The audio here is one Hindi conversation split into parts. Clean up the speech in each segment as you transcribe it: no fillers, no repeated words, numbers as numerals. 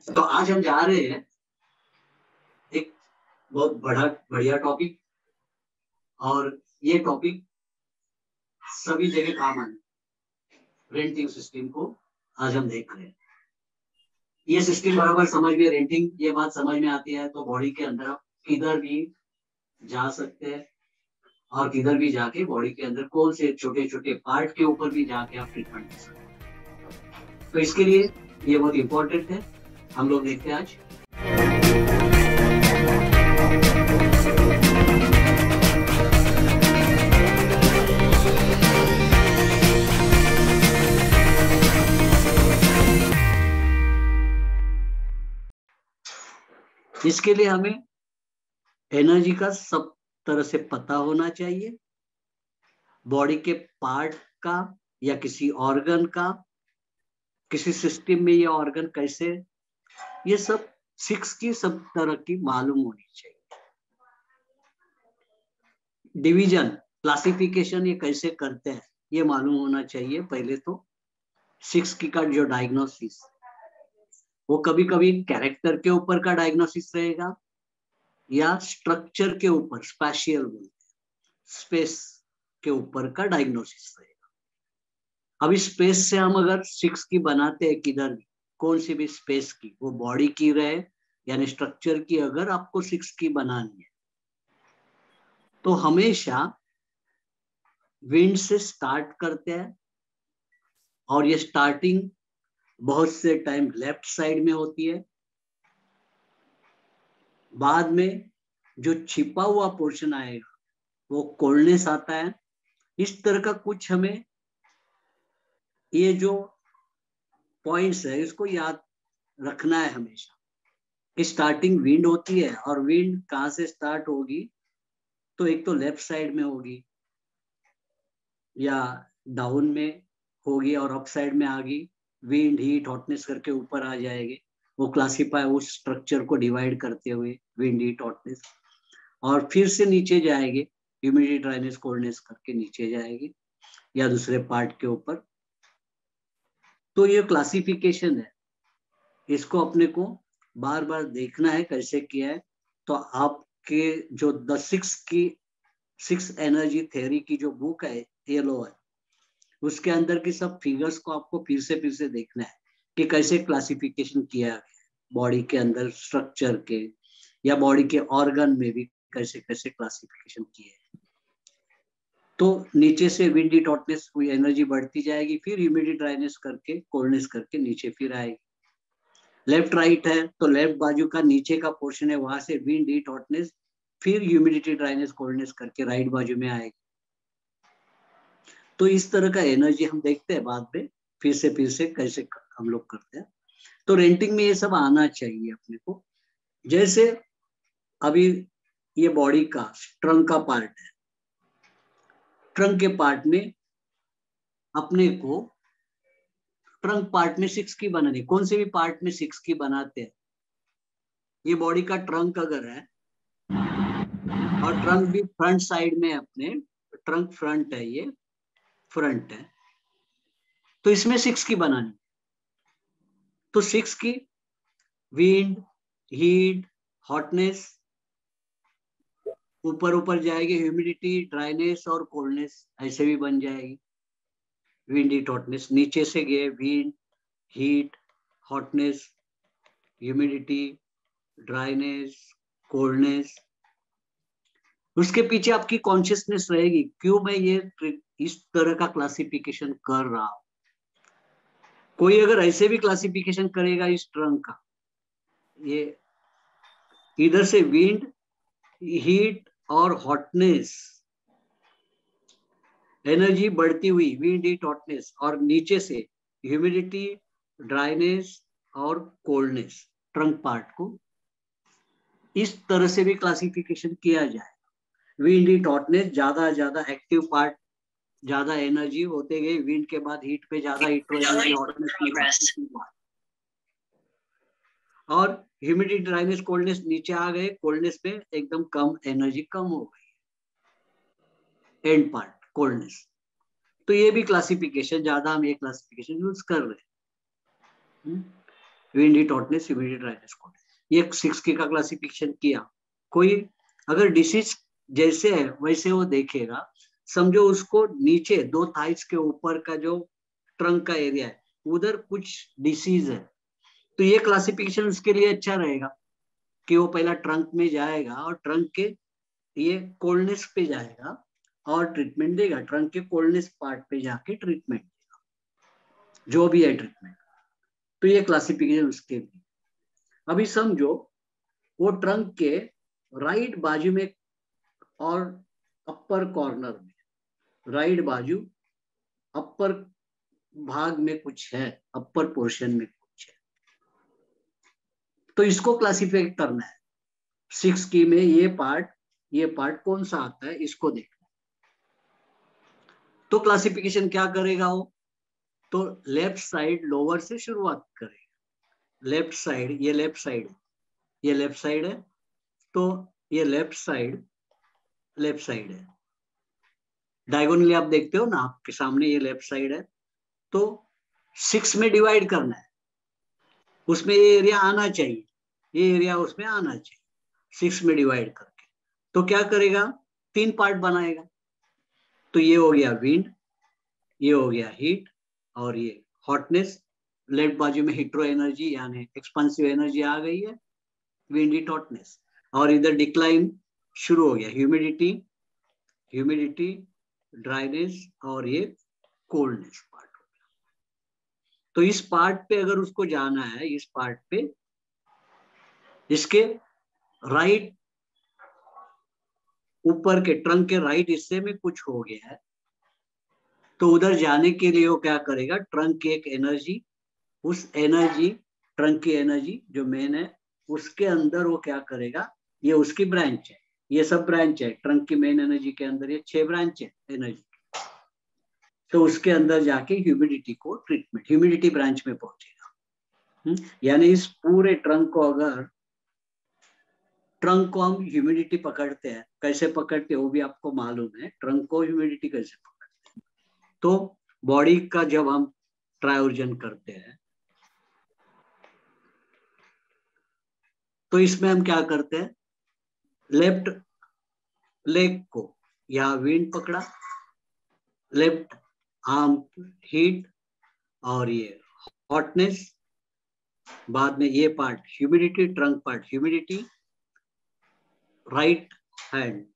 तो आज हम जा रहे हैं एक बहुत बढ़िया टॉपिक, और ये टॉपिक सभी जगह काम आने, रेंटिंग सिस्टम को आज हम देख रहे हैं। ये सिस्टम बराबर समझ में, रेंटिंग ये बात समझ में आती है तो बॉडी के अंदर आप किधर भी जा सकते हैं, और किधर भी जाके बॉडी के अंदर कौन से छोटे छोटे पार्ट के ऊपर भी जाके आप ट्रीटमेंट ले सकते हैं। तो इसके लिए ये बहुत इंपॉर्टेंट है। हम लोग देखते हैं आज। इसके लिए हमें एनर्जी का सब तरह से पता होना चाहिए, बॉडी के पार्ट का या किसी ऑर्गन का, किसी सिस्टम में ये ऑर्गन कैसे, ये सब सब तरह की मालूम होनी चाहिए। डिवीजन, क्लासिफिकेशन ये कैसे करते हैं ये मालूम होना चाहिए। पहले तो 6 की का जो डायग्नोसिस, वो कभी कभी कैरेक्टर के ऊपर का डायग्नोसिस रहेगा या स्ट्रक्चर के ऊपर, स्पेशियल बोलते हैं, स्पेस के ऊपर का डायग्नोसिस रहेगा। अभी स्पेस से हम अगर 6 की बनाते हैं, किधर भी कौन सी भी स्पेस की, वो बॉडी की रहे यानी स्ट्रक्चर की, अगर आपको 6 की बनानी है तो हमेशा विंड से स्टार्ट करते हैं, और ये स्टार्टिंग बहुत से टाइम लेफ्ट साइड में होती है। बाद में जो छिपा हुआ पोर्शन आएगा वो कोल्डनेस आता है। इस तरह का कुछ हमें ये जो पॉइंट्स है इसको याद रखना है हमेशा कि स्टार्टिंग विंड होती है, और विंड कहाँ से स्टार्ट होगी, तो एक तो लेफ्ट साइड में होगी या डाउन में होगी, और अप साइड में आ गई, विंड हीट हॉटनेस करके ऊपर आ जाएगी। वो क्लासीफाई उस स्ट्रक्चर को डिवाइड करते हुए विंड हीट हॉटनेस, और फिर से नीचे जाएगी, ह्यूमिडिटी ड्राइनेस कोल्डनेस करके नीचे जाएगी या दूसरे पार्ट के ऊपर। तो ये क्लासिफिकेशन है, इसको अपने को बार बार देखना है कैसे किया है। तो आपके जो द 6 एनर्जी थ्योरी की जो बुक है येलो है, उसके अंदर की सब फिगर्स को आपको फिर से देखना है कि कैसे क्लासिफिकेशन किया है बॉडी के अंदर स्ट्रक्चर के, या बॉडी के ऑर्गन में भी कैसे कैसे क्लासिफिकेशन किए है। तो नीचे से विंडी टॉटनेस हुई एनर्जी बढ़ती जाएगी, फिर ह्यूमिडिटी ड्राइनेस करके कोल्डनेस करके नीचे फिर आएगी। लेफ्ट राइट है तो लेफ्ट बाजू का नीचे का पोर्शन है, वहां से विंड हीट हॉटनेस, फिर ह्यूमिडिटी ड्राइनेस कोल्डनेस करके राइट बाजू में आएगी। तो इस तरह का एनर्जी हम देखते हैं बाद में फिर से कैसे हम लोग करते हैं। तो रेंटिंग में ये सब आना चाहिए अपने को। जैसे अभी ये बॉडी का ट्रंक का पार्ट है, ट्रंक के पार्ट में अपने को ट्रंक पार्ट में 6 की बनानी, कौन से भी पार्ट में 6 की बनाते हैं। ये बॉडी का ट्रंक अगर है और ट्रंक भी फ्रंट साइड में, अपने ट्रंक फ्रंट है, ये फ्रंट है, तो इसमें 6 की बनानी। तो 6 की विंड हीट हॉटनेस ऊपर ऊपर जाएगी, ह्यूमिडिटी ड्राइनेस और कोल्डनेस ऐसे भी बन जाएगी। विंड हीट हॉटनेस नीचे से गए, wind heat hotness humidity dryness coldness. उसके पीछे आपकी कॉन्शियसनेस रहेगी, क्यों मैं ये इस तरह का क्लासिफिकेशन कर रहा हूं। कोई अगर ऐसे भी क्लासिफिकेशन करेगा इस ट्रंक का, ये इधर से विंड हीट और हॉटनेस एनर्जी बढ़ती हुई, विंड हीट हॉटनेस, और नीचे से ह्यूमिडिटी ड्राइनेस और कोल्डनेस, ट्रंक पार्ट को इस तरह से भी क्लासिफिकेशन किया जाए। विंड हीट हॉटनेस ज्यादा एक्टिव पार्ट, ज्यादा एनर्जी होते गए, विंड के बाद हीट पे ज्यादा हीट एनर्जी, हॉटनेस, और ह्यूमिडिटी ड्राइनेस कोल्डनेस नीचे आ गए, कोल्डनेस पे एकदम कम एनर्जी, कम हो गई एंड पार्ट कोल्डनेस। तो ये भी क्लासिफिकेशन, ज्यादा हम ये क्लासिफिकेशन यूज कर रहे हैं। Wind, heat, hotness, humidity, dryness, coldness. ये 6K का क्लासिफिकेशन किया। कोई अगर डिसीज जैसे है वैसे वो देखेगा, समझो उसको नीचे 2 थाइस के ऊपर का जो ट्रंक का एरिया है उधर कुछ डिसीज है, तो ये क्लासिफिकेशन उसके लिए अच्छा रहेगा कि वो पहला ट्रंक में जाएगा और ट्रंक के ये कोल्डनेस पे जाएगा और ट्रीटमेंट देगा, ट्रंक के कोल्डनेस पार्ट पे जाके ट्रीटमेंट देगा, जो भी है ट्रीटमेंट। तो ये क्लासिफिकेशन उसके लिए। अभी समझो वो ट्रंक के राइट बाजू में और अपर कॉर्नर में, राइट बाजू अपर भाग में कुछ है, अपर पोर्शन में कुछ है, तो इसको क्लासिफाई करना है। 6K में ये पार्ट कौन सा आता है इसको देखना। तो क्लासिफिकेशन क्या करेगा वो, तो लेफ्ट साइड लोअर से शुरुआत करेगा। लेफ्ट साइड, ये लेफ्ट साइड है, ये लेफ्ट साइड है, तो ये लेफ्ट साइड है। डायगोनली आप देखते हो ना, आपके सामने ये लेफ्ट साइड है, तो 6 में डिवाइड करना है, उसमें ये एरिया आना चाहिए, ये एरिया उसमें आना चाहिए 6 में डिवाइड करके। तो क्या करेगा, 3 पार्ट बनाएगा। तो ये हो गया विंड, ये हो गया हीट, और ये हॉटनेस। लेफ्ट बाजू में हीट्रो एनर्जी यानी एक्सपांसिव एनर्जी आ गई है, विंड, हीट, हॉटनेस। और इधर डिक्लाइन शुरू हो गया, ह्यूमिडिटी, ड्राइनेस और ये कोल्डनेस पार्ट हो गया। तो इस पार्ट पे अगर उसको जाना है, इस पार्ट पे इसके राइट ऊपर के ट्रंक के राइट हिस्से में कुछ हो गया है, तो उधर जाने के लिए वो क्या करेगा, ट्रंक की एक एनर्जी, उस एनर्जी ट्रंक की एनर्जी जो मेन है उसके अंदर वो क्या करेगा, ये उसकी ब्रांच है, ये सब ब्रांच है ट्रंक की मेन एनर्जी के अंदर, ये 6 ब्रांच है एनर्जी। तो उसके अंदर जाके ह्यूमिडिटी को ट्रीटमेंट, ह्यूमिडिटी ब्रांच में पहुंचेगा। यानी इस पूरे ट्रंक को, अगर ट्रंक को हम ह्यूमिडिटी पकड़ते हैं, कैसे पकड़ते हैं वो भी आपको मालूम है, ट्रंक को ह्यूमिडिटी कैसे पकड़ते हैं। तो बॉडी का जब हम ट्रायोजन करते हैं तो इसमें हम क्या करते हैं, लेफ्ट लेग को यहाँ विंड पकड़ा, लेफ्ट आर्म हीट और ये हॉटनेस, बाद में ये part humidity, trunk part humidity, right hand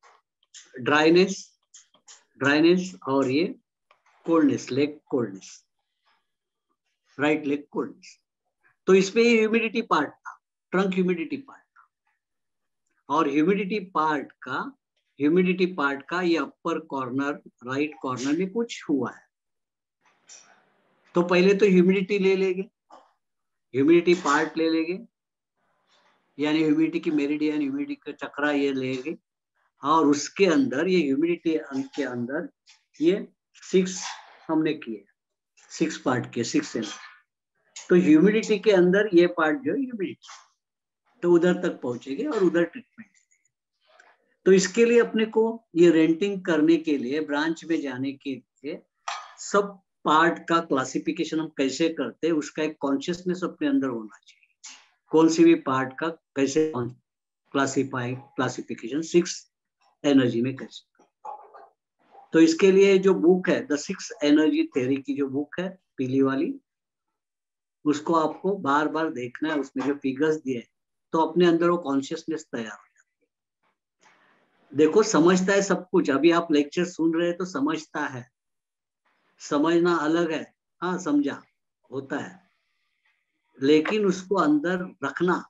dryness और ये coldness, leg coldness, right leg coldness. तो इसमें ये ह्यूमिडिटी पार्ट था, ट्रंक ह्यूमिडिटी पार्ट था। और ह्यूमिडिटी पार्ट का ये अपर कॉर्नर, राइट कॉर्नर में कुछ हुआ है, तो पहले तो ह्यूमिडिटी ले लेंगे, ह्यूमिडिटी पार्ट ले लेंगे, यानी ह्यूमिडिटी की मेरिडियन, ह्यूमिडिटी का चक्रा ये लेंगे, और उसके अंदर ये ह्यूमिडिटी के अंदर ये 6 हमने किए, 6 पार्ट के 6 एनर्जी। तो ह्यूमिडिटी के अंदर ये पार्ट जो है ह्यूमिडिटी, तो उधर तक पहुंचेंगे और उधर ट्रीटमेंट। तो इसके लिए अपने को ये रेंटिंग करने के लिए, ब्रांच में जाने के लिए, सब पार्ट का क्लासिफिकेशन हम कैसे करते हैं उसका एक कॉन्शियसनेस अपने अंदर होना चाहिए। कौन सी भी पार्ट का कैसे क्लासिफिकेशन 6 एनर्जी में कैसे। तो इसके लिए जो बुक है द 6 एनर्जी थ्योरी की जो बुक है पीली वाली, उसको आपको बार बार देखना है, उसमें जो फिगर्स दिए तो अपने अंदर वो कॉन्शियसनेस तैयार हो जाती है। देखो समझता है सब कुछ, अभी आप लेक्चर सुन रहे हैं तो समझता है, समझना अलग है, हाँ समझा होता है, लेकिन उसको अंदर रखना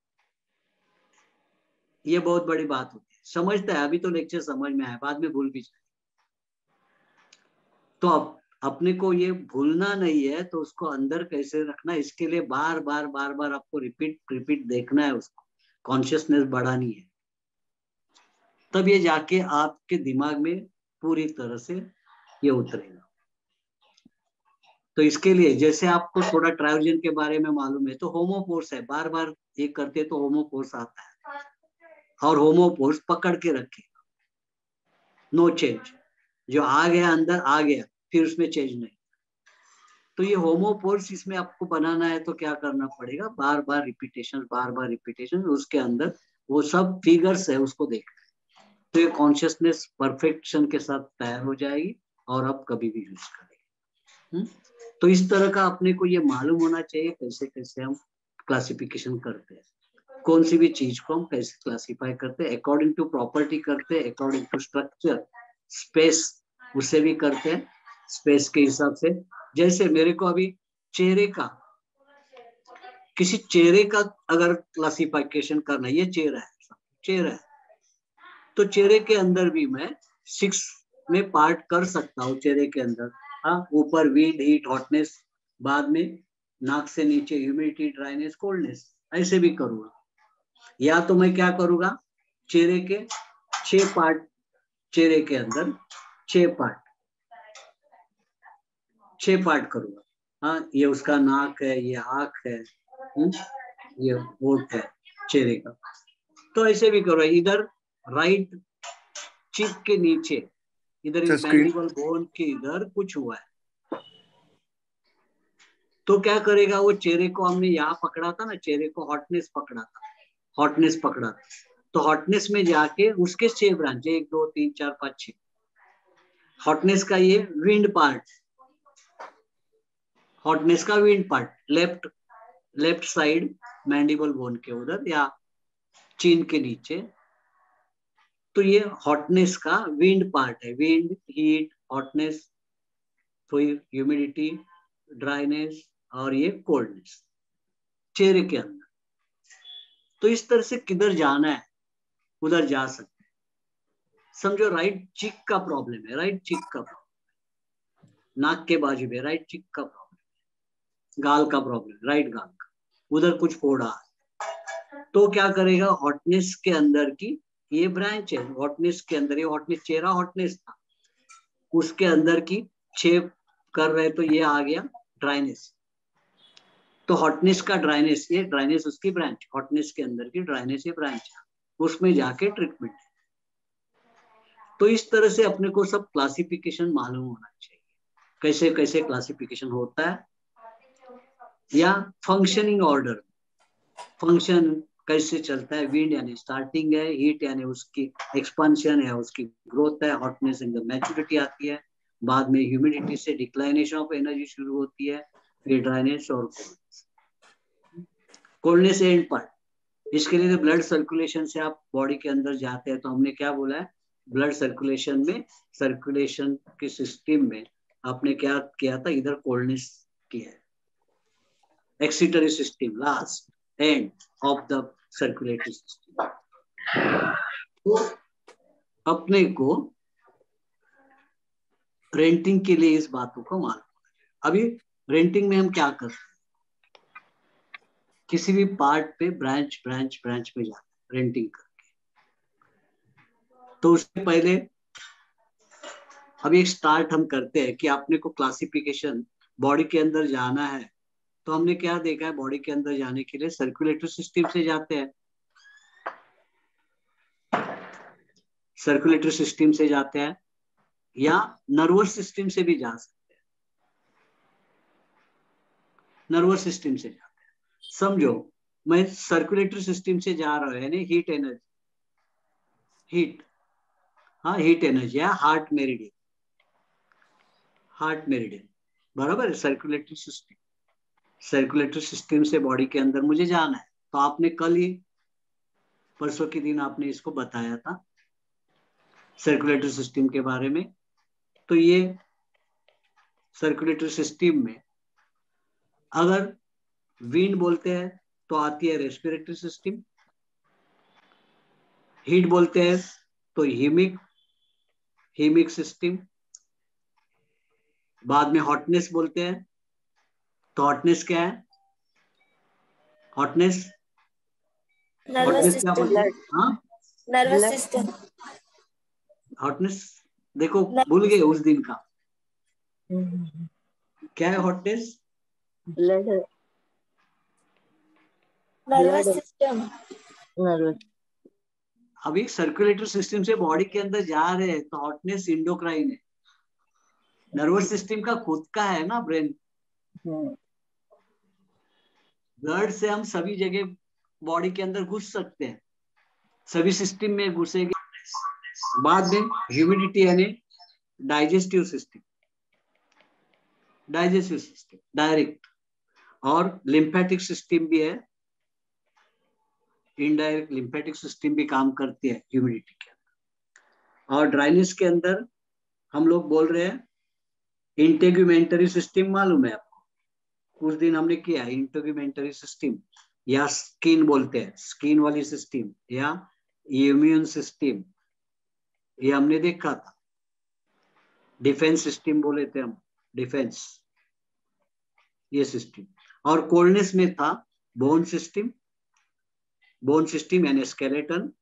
ये बहुत बड़ी बात होती है। समझता है, अभी तो लेक्चर समझ में आया, बाद में भूल भी जाए। तो अब अपने को ये भूलना नहीं है, तो उसको अंदर कैसे रखना, इसके लिए बार बार आपको रिपीट देखना है, उसको कॉन्शियसनेस बढ़ानी है, तब ये जाके आपके दिमाग में पूरी तरह से ये उतरेगा। तो इसके लिए जैसे आपको थोड़ा ट्रायोजन के बारे में मालूम है, तो होमोपोर्स है, बार बार ये करते तो होमोपोर्स आता है, और होमोपोर्स पकड़ के रखेगा, नो चेंज, जो आ गया अंदर आ गया, फिर उसमें चेंज नहीं। तो ये होमोपोर्स इसमें आपको बनाना है तो क्या करना पड़ेगा, बार बार रिपीटेशन, उसके अंदर वो सब फिगर्स है उसको देखना है, तो ये कॉन्शियसनेस परफेक्शन के साथ तैयार हो जाएगी और आप कभी भी यूज करेंगे। तो इस तरह का अपने को ये मालूम होना चाहिए कैसे कैसे हम क्लासिफिकेशन करते हैं, कौन सी भी चीज को हम कैसे क्लासिफाई करते हैं, अकॉर्डिंग टू प्रॉपर्टी करते हैं, अकॉर्डिंग टू स्ट्रक्चर, स्पेस उसे भी करते हैं, स्पेस के हिसाब से। जैसे मेरे को अभी चेहरे का, किसी चेहरे का अगर क्लासिफिकेशन करना, ये चेहरा है, तो चेहरे के अंदर भी मैं 6 में पार्ट कर सकता हूँ चेहरे के अंदर। हाँ, ऊपर विंड, हीट, हॉटनेस, बाद में नाक से नीचे ह्यूमिडिटी, ड्राइनेस, कोल्डनेस, ऐसे भी करूंगा। या तो मैं क्या करूंगा, चेहरे के 6 पार्ट, चेहरे के अंदर 6 पार्ट करूंगा। हाँ, ये उसका नाक है, ये आंख है, ये होठ है चेहरे का। तो ऐसे भी करो, इधर राइट चिक के नीचे, इधर इस मैंडिबल बोन के इधर कुछ हुआ है, तो क्या करेगा वो, चेहरे को हमने यहाँ पकड़ा था ना, चेहरे को हॉटनेस पकड़ा था, तो हॉटनेस में जाके उसके 6 ब्रांच, 1 2 3 4 5 6, हॉटनेस का ये विंड पार्ट, हॉटनेस का wind part left side mandible bone के उधर या चीन के नीचे, तो ये हॉटनेस का विंड पार्ट है, विंड, हीट, हॉटनेस, फिर ह्यूमिडिटी, ड्राइनेस और ये कोल्डनेस चेहरे के अंदर। तो इस तरह से किधर जाना है उधर जा सकते हैं। समझो राइट चिक का प्रॉब्लम है, राइट चिक का प्रॉब्लम, नाक के बाजू में राइट चिक का प्रॉब्लम, गाल का प्रॉब्लम, राइट गाल का, उधर कुछ फोड़ा है, तो क्या करेगा, हॉटनेस के अंदर की ये ब्रांच है, हॉटनेस के अंदर, ये हॉटनेस, चेहरा हॉटनेस था, उसके अंदर की 6 कर रहे, तो ये आ गया ड्राइनेस, तो हॉटनेस का ड्राइनेस, ये ड्राइनेस उसकी ब्रांच, हॉटनेस के अंदर की ड्राइनेस ये ब्रांच, उसमें जाके ट्रीटमेंट है। तो इस तरह से अपने को सब क्लासिफिकेशन मालूम होना चाहिए, कैसे कैसे क्लासिफिकेशन होता है, या फंक्शनिंग ऑर्डर, फंक्शन कैसे चलता है, विंड यानी स्टार्टिंग है, हीट यानी उसकी एक्सपांशन है, उसकी ग्रोथ है, हॉटनेस एकदम मैच्योरिटी आती है, बाद में ह्यूमिडिटी से डिक्लाइनेशन ऑफ एनर्जी शुरू होती है, फिर ड्राइनेस और कोल्डनेस एंड पार्ट। इसके लिए ब्लड सर्कुलेशन से आप बॉडी के अंदर जाते हैं, तो हमने क्या बोला है, ब्लड सर्कुलेशन में, सर्कुलेशन के सिस्टम में आपने क्या किया था, इधर कोल्डनेस किया है, excretory system last end of the circulatory system. तो अपने को रेंटिंग के लिए इस बातों को मालूम। अभी रेंटिंग में हम क्या करते हैं, किसी भी पार्ट पे ब्रांच पे जाते हैं रेंटिंग करके। तो उससे पहले अभी एक स्टार्ट हम करते हैं कि आपने को क्लासिफिकेशन बॉडी के अंदर जाना है, तो हमने क्या देखा है, बॉडी के अंदर जाने के लिए सर्कुलेटरी सिस्टम से जाते हैं, सर्कुलेटरी सिस्टम से जाते हैं, या नर्वस सिस्टम से भी जा सकते हैं, नर्वस सिस्टम से जाते हैं। समझो मैं सर्कुलेटरी सिस्टम से जा रहा हूं, यानी हीट एनर्जी, हीट, हाँ हीट एनर्जी है, हार्ट मेरिडियन बराबर है, सर्कुलेटरी सिस्टम से बॉडी के अंदर मुझे जाना है, तो आपने कल ही परसों के दिन आपने इसको बताया था सर्कुलेटरी सिस्टम के बारे में। तो ये सर्कुलेटरी सिस्टम में अगर विंड बोलते हैं तो आती है रेस्पिरेटरी सिस्टम, हीट बोलते हैं तो हीमिक सिस्टम, बाद में हॉटनेस बोलते हैं, तो हॉटनेस क्या है, हॉटनेस क्या बोलते हैं, हाँ नर्वस सिस्टम, हॉटनेस, देखो भूल गए उस दिन का, क्या है हॉटनेस, नर्वस सिस्टम, अभी सर्कुलेटरी सिस्टम से बॉडी के अंदर जा रहे हैं, तो हॉटनेस इंडोक्राइन है, नर्वस सिस्टम का खुद का है ना ब्रेन, ब्लड से हम सभी जगह बॉडी के अंदर घुस सकते हैं, सभी सिस्टम में घुसेंगे। बाद में ह्यूमिडिटी यानी डाइजेस्टिव सिस्टम, डायरेक्ट, और लिम्फेटिक सिस्टम भी है, इनडायरेक्ट लिम्फेटिक सिस्टम भी काम करती है ह्यूमिडिटी के अंदर। और ड्राइनेस के अंदर हम लोग बोल रहे हैं इंटेग्यूमेंटरी सिस्टम, मालूम है आपको? कुछ दिन हमने किया इंटेग्यूमेंटरी सिस्टम, या स्किन बोलते हैं, स्किन वाली सिस्टम, या इम्यून सिस्टम, ये हमने देखा था। डिफेंस सिस्टम बोले थे हम, डिफेंस, ये सिस्टम। और कोल्डनेस में था बोन सिस्टम, बोन सिस्टम यानी स्केलेटन,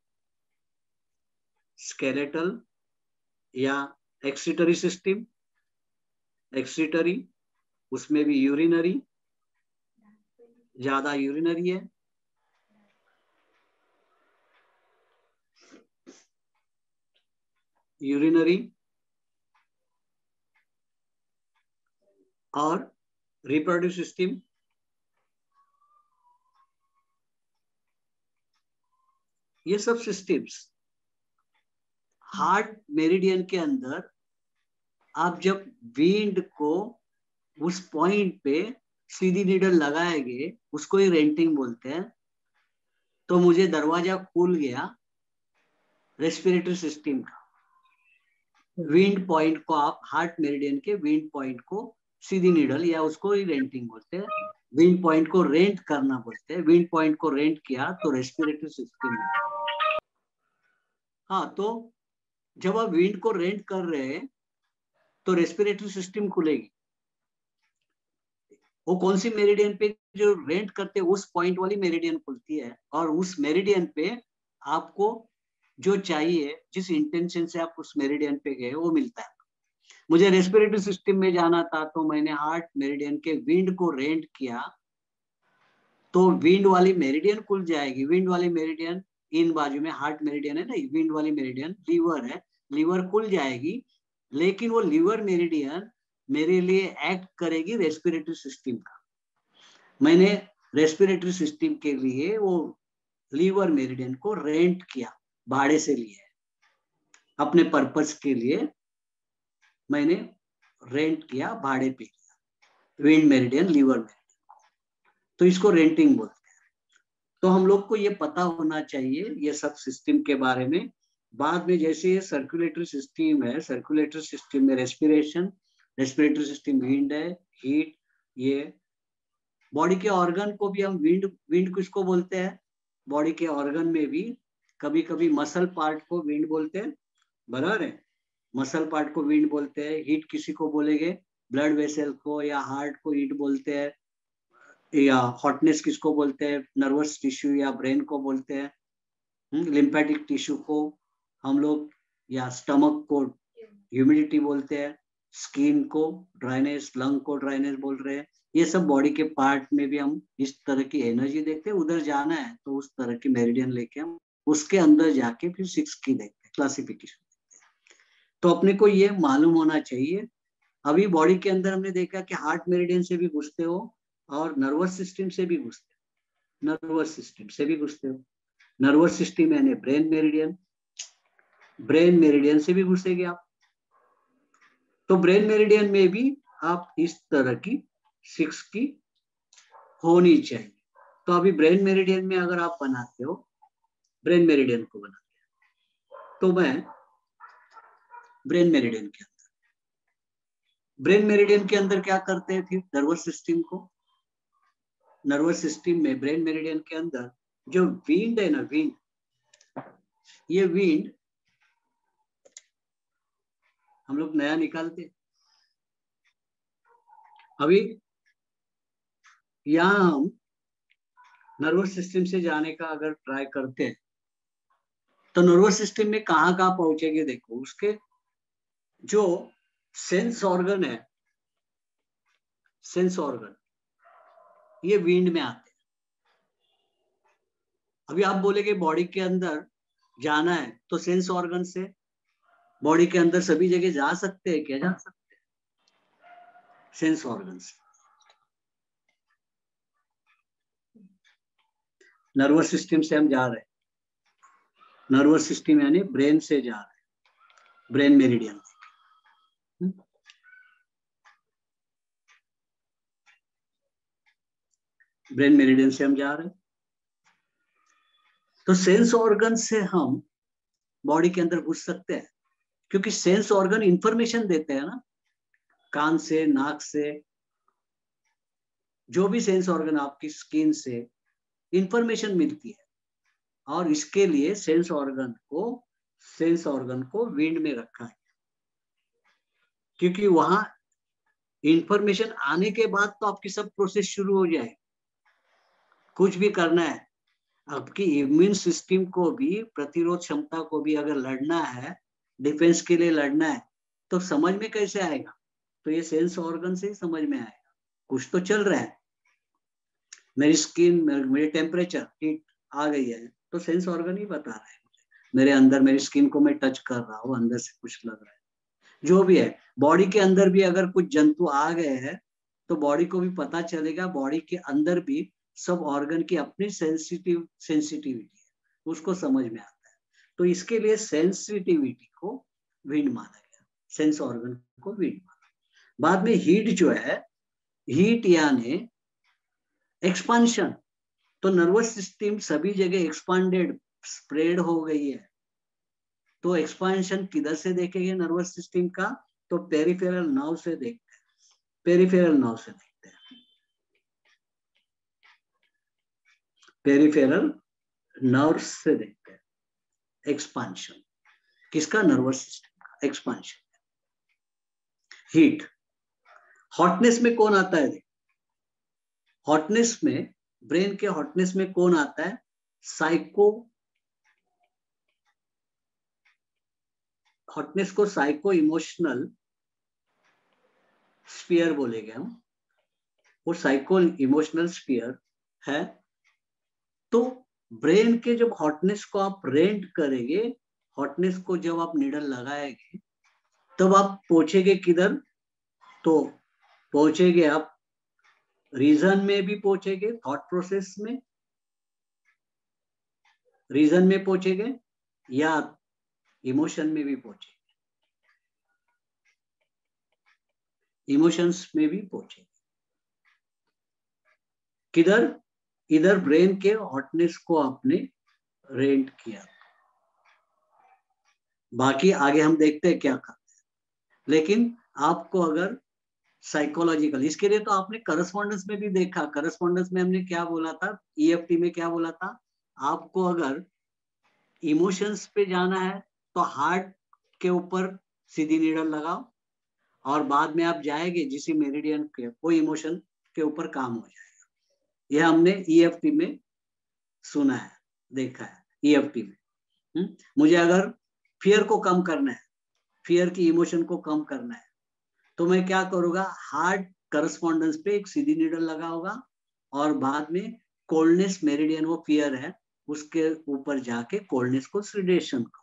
स्केलेटल या एक्सीटरी सिस्टम, एक्सीटरी, उसमें भी यूरिनरी, ज्यादा यूरिनरी है। यूरिनरी और रिप्रोडक्टिव सिस्टम, ये सब सिस्टम्स हार्ट मेरिडियन के अंदर, आप जब विंड को उस पॉइंट पे सीधी नीडल लगाएंगे, उसको ही रेंटिंग बोलते हैं। तो मुझे दरवाजा खुल गया रेस्पिरेटरी सिस्टम का, विंड पॉइंट को, आप हार्ट मेरिडियन के विंड पॉइंट को सीधी नीडल, या उसको ही रेंटिंग बोलते हैं, विंड पॉइंट को रेंट करना बोलते हैं। विंड पॉइंट को रेंट किया तो रेस्पिरेटरी सिस्टम। हाँ, तो जब आप विंड को रेंट कर रहे हैं तो रेस्पिरेटरी सिस्टम खुलेगी। वो कौन सी मेरिडियन पे जो रेंट करते हैं उस पॉइंट वाली मेरिडियन खुलती है, और उस मेरिडियन पे आपको जो चाहिए, जिस इंटेंशन से आप उस मेरिडियन पे गए, वो मिलता है। मुझे रेस्पिरेटरी सिस्टम में जाना था तो मैंने हार्ट मेरिडियन के विंड को रेंट किया, तो विंड वाली मेरिडियन खुल जाएगी। विंड वाली मेरिडियन इन बाजू में हार्ट मेरिडियन है ना, विंड वाली मेरिडियन लीवर है, लीवर खुल जाएगी। लेकिन वो लीवर मेरिडियन मेरे लिए एक्ट करेगी रेस्पिरेटरी सिस्टम का। मैंने रेस्पिरेटरी सिस्टम के लिए वो लीवर मेरिडियन को रेंट किया, भाड़े से लिए, अपने पर्पस के लिए मैंने रेंट किया, भाड़े पे किया विंड मेरिडियन, लीवर मेरिडियन, तो इसको रेंटिंग बोलते हैं। तो हम लोग को ये पता होना चाहिए ये सब सिस्टम के बारे में। बाद में जैसे ये सर्कुलेटरी सिस्टम है, सर्कुलेटरी सिस्टम में रेस्पिरेशन, रेस्पिरेटरी सिस्टम विंड है, हीट, ये बॉडी के ऑर्गन को भी हम विंड, विंड किसको बोलते हैं? बॉडी के ऑर्गन में भी कभी कभी मसल पार्ट को विंड बोलते हैं, बराबर है, मसल पार्ट को विंड बोलते हैं। हीट किसी को बोलेंगे? ब्लड वेसल को या हार्ट को हीट बोलते हैं। या हॉटनेस किसको बोलते हैं? नर्वस टिश्यू या ब्रेन को बोलते हैं। लिम्फेटिक टिश्यू को हम लोग, या स्टमक को ह्यूमिडिटी बोलते हैं। स्किन को ड्राइनेस, लंग को ड्राइनेस बोल रहे हैं। ये सब बॉडी के पार्ट में भी हम इस तरह की एनर्जी देखते हैं। उधर जाना है तो उस तरह की मेरिडियन लेके हम उसके अंदर जाके फिर 6 की देखते हैं, क्लासिफिकेशन। तो अपने को ये मालूम होना चाहिए। अभी बॉडी के अंदर हमने देखा कि हार्ट मेरिडियन से भी घुसते हो और नर्वस सिस्टम से भी घुसते हो, नर्वस सिस्टम से भी घुसते हो। नर्वस सिस्टम यानी ब्रेन मेरिडियन, ब्रेन मेरिडियन से भी घुसेंगे आप। तो ब्रेन मेरिडियन में भी आप इस तरह की 6 की होनी चाहिए। तो अभी ब्रेन मेरिडियन में अगर आप बनाते हो, ब्रेन मेरिडियन को बनाते हो, तो मैं ब्रेन मेरिडियन के अंदर, ब्रेन मेरिडियन के अंदर क्या करते हैं फिर? नर्वस सिस्टम को, नर्वस सिस्टम में ब्रेन मेरिडियन के अंदर जो विंड है ना, विंड, ये विंड हम लोग नया निकालते। अभी यहां हम नर्वस सिस्टम से जाने का अगर ट्राई करते हैं तो नर्वस सिस्टम में कहां कहां पहुंचेंगे? देखो, उसके जो सेंस ऑर्गन है, सेंस ऑर्गन, ये विंड में आते हैं। अभी आप बोलेगे बॉडी के अंदर जाना है तो सेंस ऑर्गन से बॉडी के अंदर सभी जगह जा सकते हैं क्या? जा सकते हैं सेंस ऑर्गन से। नर्वस सिस्टम से हम जा रहे हैं, नर्वस सिस्टम यानी ब्रेन से जा रहे हैं, ब्रेन मेरिडियन। ब्रेन मेरिडियन से हम जा रहे हैं। तो सेंस ऑर्गन से हम बॉडी के अंदर घुस सकते हैं, क्योंकि सेंस ऑर्गन इंफॉर्मेशन देते हैं ना, कान से, नाक से, जो भी सेंस ऑर्गन, आपकी स्किन से इंफॉर्मेशन मिलती है। और इसके लिए सेंस ऑर्गन को विंड में रखा है, क्योंकि वहां इंफॉर्मेशन आने के बाद तो आपकी सब प्रोसेस शुरू हो जाए। कुछ भी करना है, आपकी इम्यून सिस्टम को भी, प्रतिरोध क्षमता को भी अगर लड़ना है, डिफेंस के लिए लड़ना है, तो समझ में कैसे आएगा? तो ये सेंस ऑर्गन से ही समझ में आएगा। कुछ तो चल रहा है, मेरी स्किन, मेरी टेम्परेचर, हीट आ गई है, तो सेंस ऑर्गन ही बता रहा है मेरे अंदर, मेरी स्किन को मैं टच कर रहा हूँ, अंदर से कुछ लग रहा है। जो भी है, बॉडी के अंदर भी अगर कुछ जंतु आ गए हैं तो बॉडी को भी पता चलेगा। बॉडी के अंदर भी सब ऑर्गन की अपनी सेंसिटिविटी है, उसको समझ में आता है। तो इसके लिए सेंसिटिविटी को विंड माना गया, सेंस ऑर्गन को विंड माना। बाद में हीट जो है, हीट यानी एक्सपांशन। तो नर्वस सिस्टम सभी जगह एक्सपांडेड, स्प्रेड हो गई है। तो एक्सपांशन किधर से देखेंगे नर्वस सिस्टम का? तो पेरिफेरल नर्व से देखते हैं, पेरिफेरल नर्व से देखते हैं, पेरिफेरल नर्व से देखते हैं एक्सपांशन किसका? नर्वस सिस्टम का एक्सपांशन। हीट, हॉटनेस में कौन आता है? हॉटनेस में, ब्रेन के हॉटनेस में कौन आता है? हॉटनेस को साइको इमोशनल स्फीयर बोलेंगे हम। वो साइको इमोशनल स्फीयर है। तो ब्रेन के जब हॉटनेस को आप रेंट करेंगे, हॉटनेस को जब आप नीडल लगाएंगे, तब आप पहुंचेंगे किधर? तो पहुंचेंगे आप रीजन में भी पहुंचेंगे, थॉट प्रोसेस में रीजन में पहुंचेंगे, या इमोशन में भी पहुंचेंगे, इमोशंस में भी पहुंचेंगे। किधर? इधर ब्रेन के हॉटनेस को आपने रेंट किया। बाकी आगे हम देखते हैं क्या करते हैं। लेकिन आपको अगर साइकोलॉजिकल, इसके लिए तो आपने करस्पॉन्डेंस में भी देखा, करस्पॉन्डेंस में हमने क्या बोला था, ईएफटी में क्या बोला था, आपको अगर इमोशंस पे जाना है तो हार्ट के ऊपर सीधी नीडल लगाओ, और बाद में आप जाएंगे जिस मेरिडियन के, वो इमोशन के ऊपर काम हो जाएगा। यह हमने ईएफटी में सुना है, देखा है। ईएफटी में मुझे अगर फियर को कम करना है, फियर की इमोशन को कम करना है, तो मैं क्या करूंगा? हार्ट करस्पॉन्डेंस पे एक सीधी नीडल लगाऊंगा, और बाद में कोल्डनेस मेरिडियन, वो फियर है, उसके ऊपर जाके कोल्डनेस को सिडेशन को,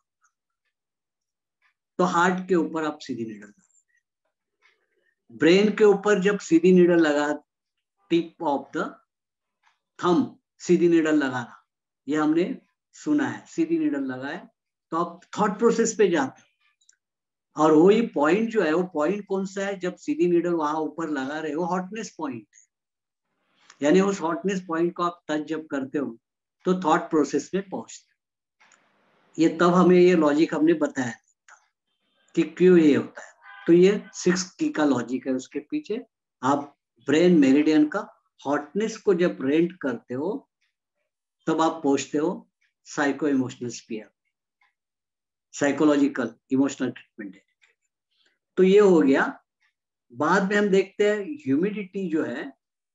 तो हार्ट के ऊपर आप सीधी नीडल लगा। ब्रेन के ऊपर जब सीधी नीडल लगा, टिप ऑफ द थंब सीधी नीडल लगाना, ये हमने सुना है, सीधी नीडल लगाए तो आप थॉट प्रोसेस पे जाते हो। और वही पॉइंट जो है, वो पॉइंट कौन सा है? जब सीधी नीडल वहां ऊपर लगा रहे हो, हॉटनेस पॉइंट है। यानी उस हॉटनेस पॉइंट को आप टच जब करते हो तो थॉट प्रोसेस में पहुंचते हो। ये तब हमें ये लॉजिक हमने बताया कि क्यों ये होता है। तो ये 6 की का लॉजिक है उसके पीछे। आप ब्रेन मेरिडियन का हॉटनेस को जब रेंट करते हो, तब आप पहुंचते हो psycho emotional sphere, psychological emotional treatment. तो ये हो गया। बाद में हम देखते हैं ह्यूमिडिटी जो है,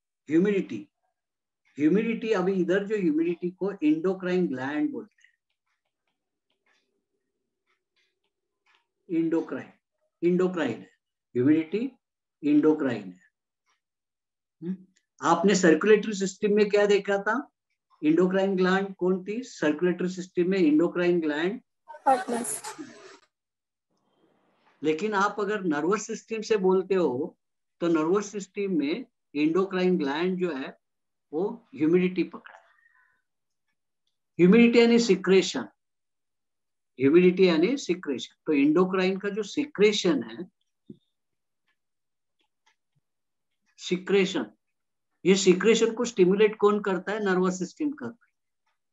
ह्यूमिडिटी अभी इधर जो ह्यूमिडिटी को इंडोक्राइन ग्लैंड बोलते हैं। इंडोक्राइन है ह्यूमिडिटी, इंडोक्राइन है। आपने सर्कुलेटरी सिस्टम में क्या देखा था? इंडोक्राइन ग्लैंड कौन थी सर्कुलेटरी सिस्टम में? Endocrine gland. लेकिन आप अगर नर्वस सिस्टम से बोलते हो तो नर्वस सिस्टम में इंडोक्राइन ग्लैंड जो है वो ह्यूमिडिटी पकड़ा है। ह्यूमिडिटी यानी सिक्रेशन, ह्यूमिडिटी यानी सिक्रेशन। तो इंडोक्राइन का जो सिक्रेशन है, सिक्रेशन, ये सिक्रेशन को स्टिमुलेट कौन करता है? नर्वस सिस्टम करता है।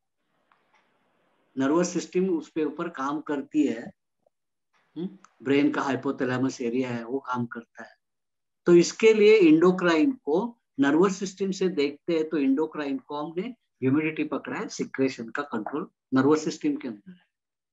नर्वस सिस्टम उस पे ऊपर काम करती है, ब्रेन का हाइपोथैलेमस एरिया है वो काम करता है। तो इसके लिए इंडोक्राइन को नर्वस सिस्टम से देखते हैं, तो इंडोक्राइन को हमने ह्यूमिडिटी पकड़ा है, सिक्रेशन का कंट्रोल नर्वस सिस्टम के अंदर है।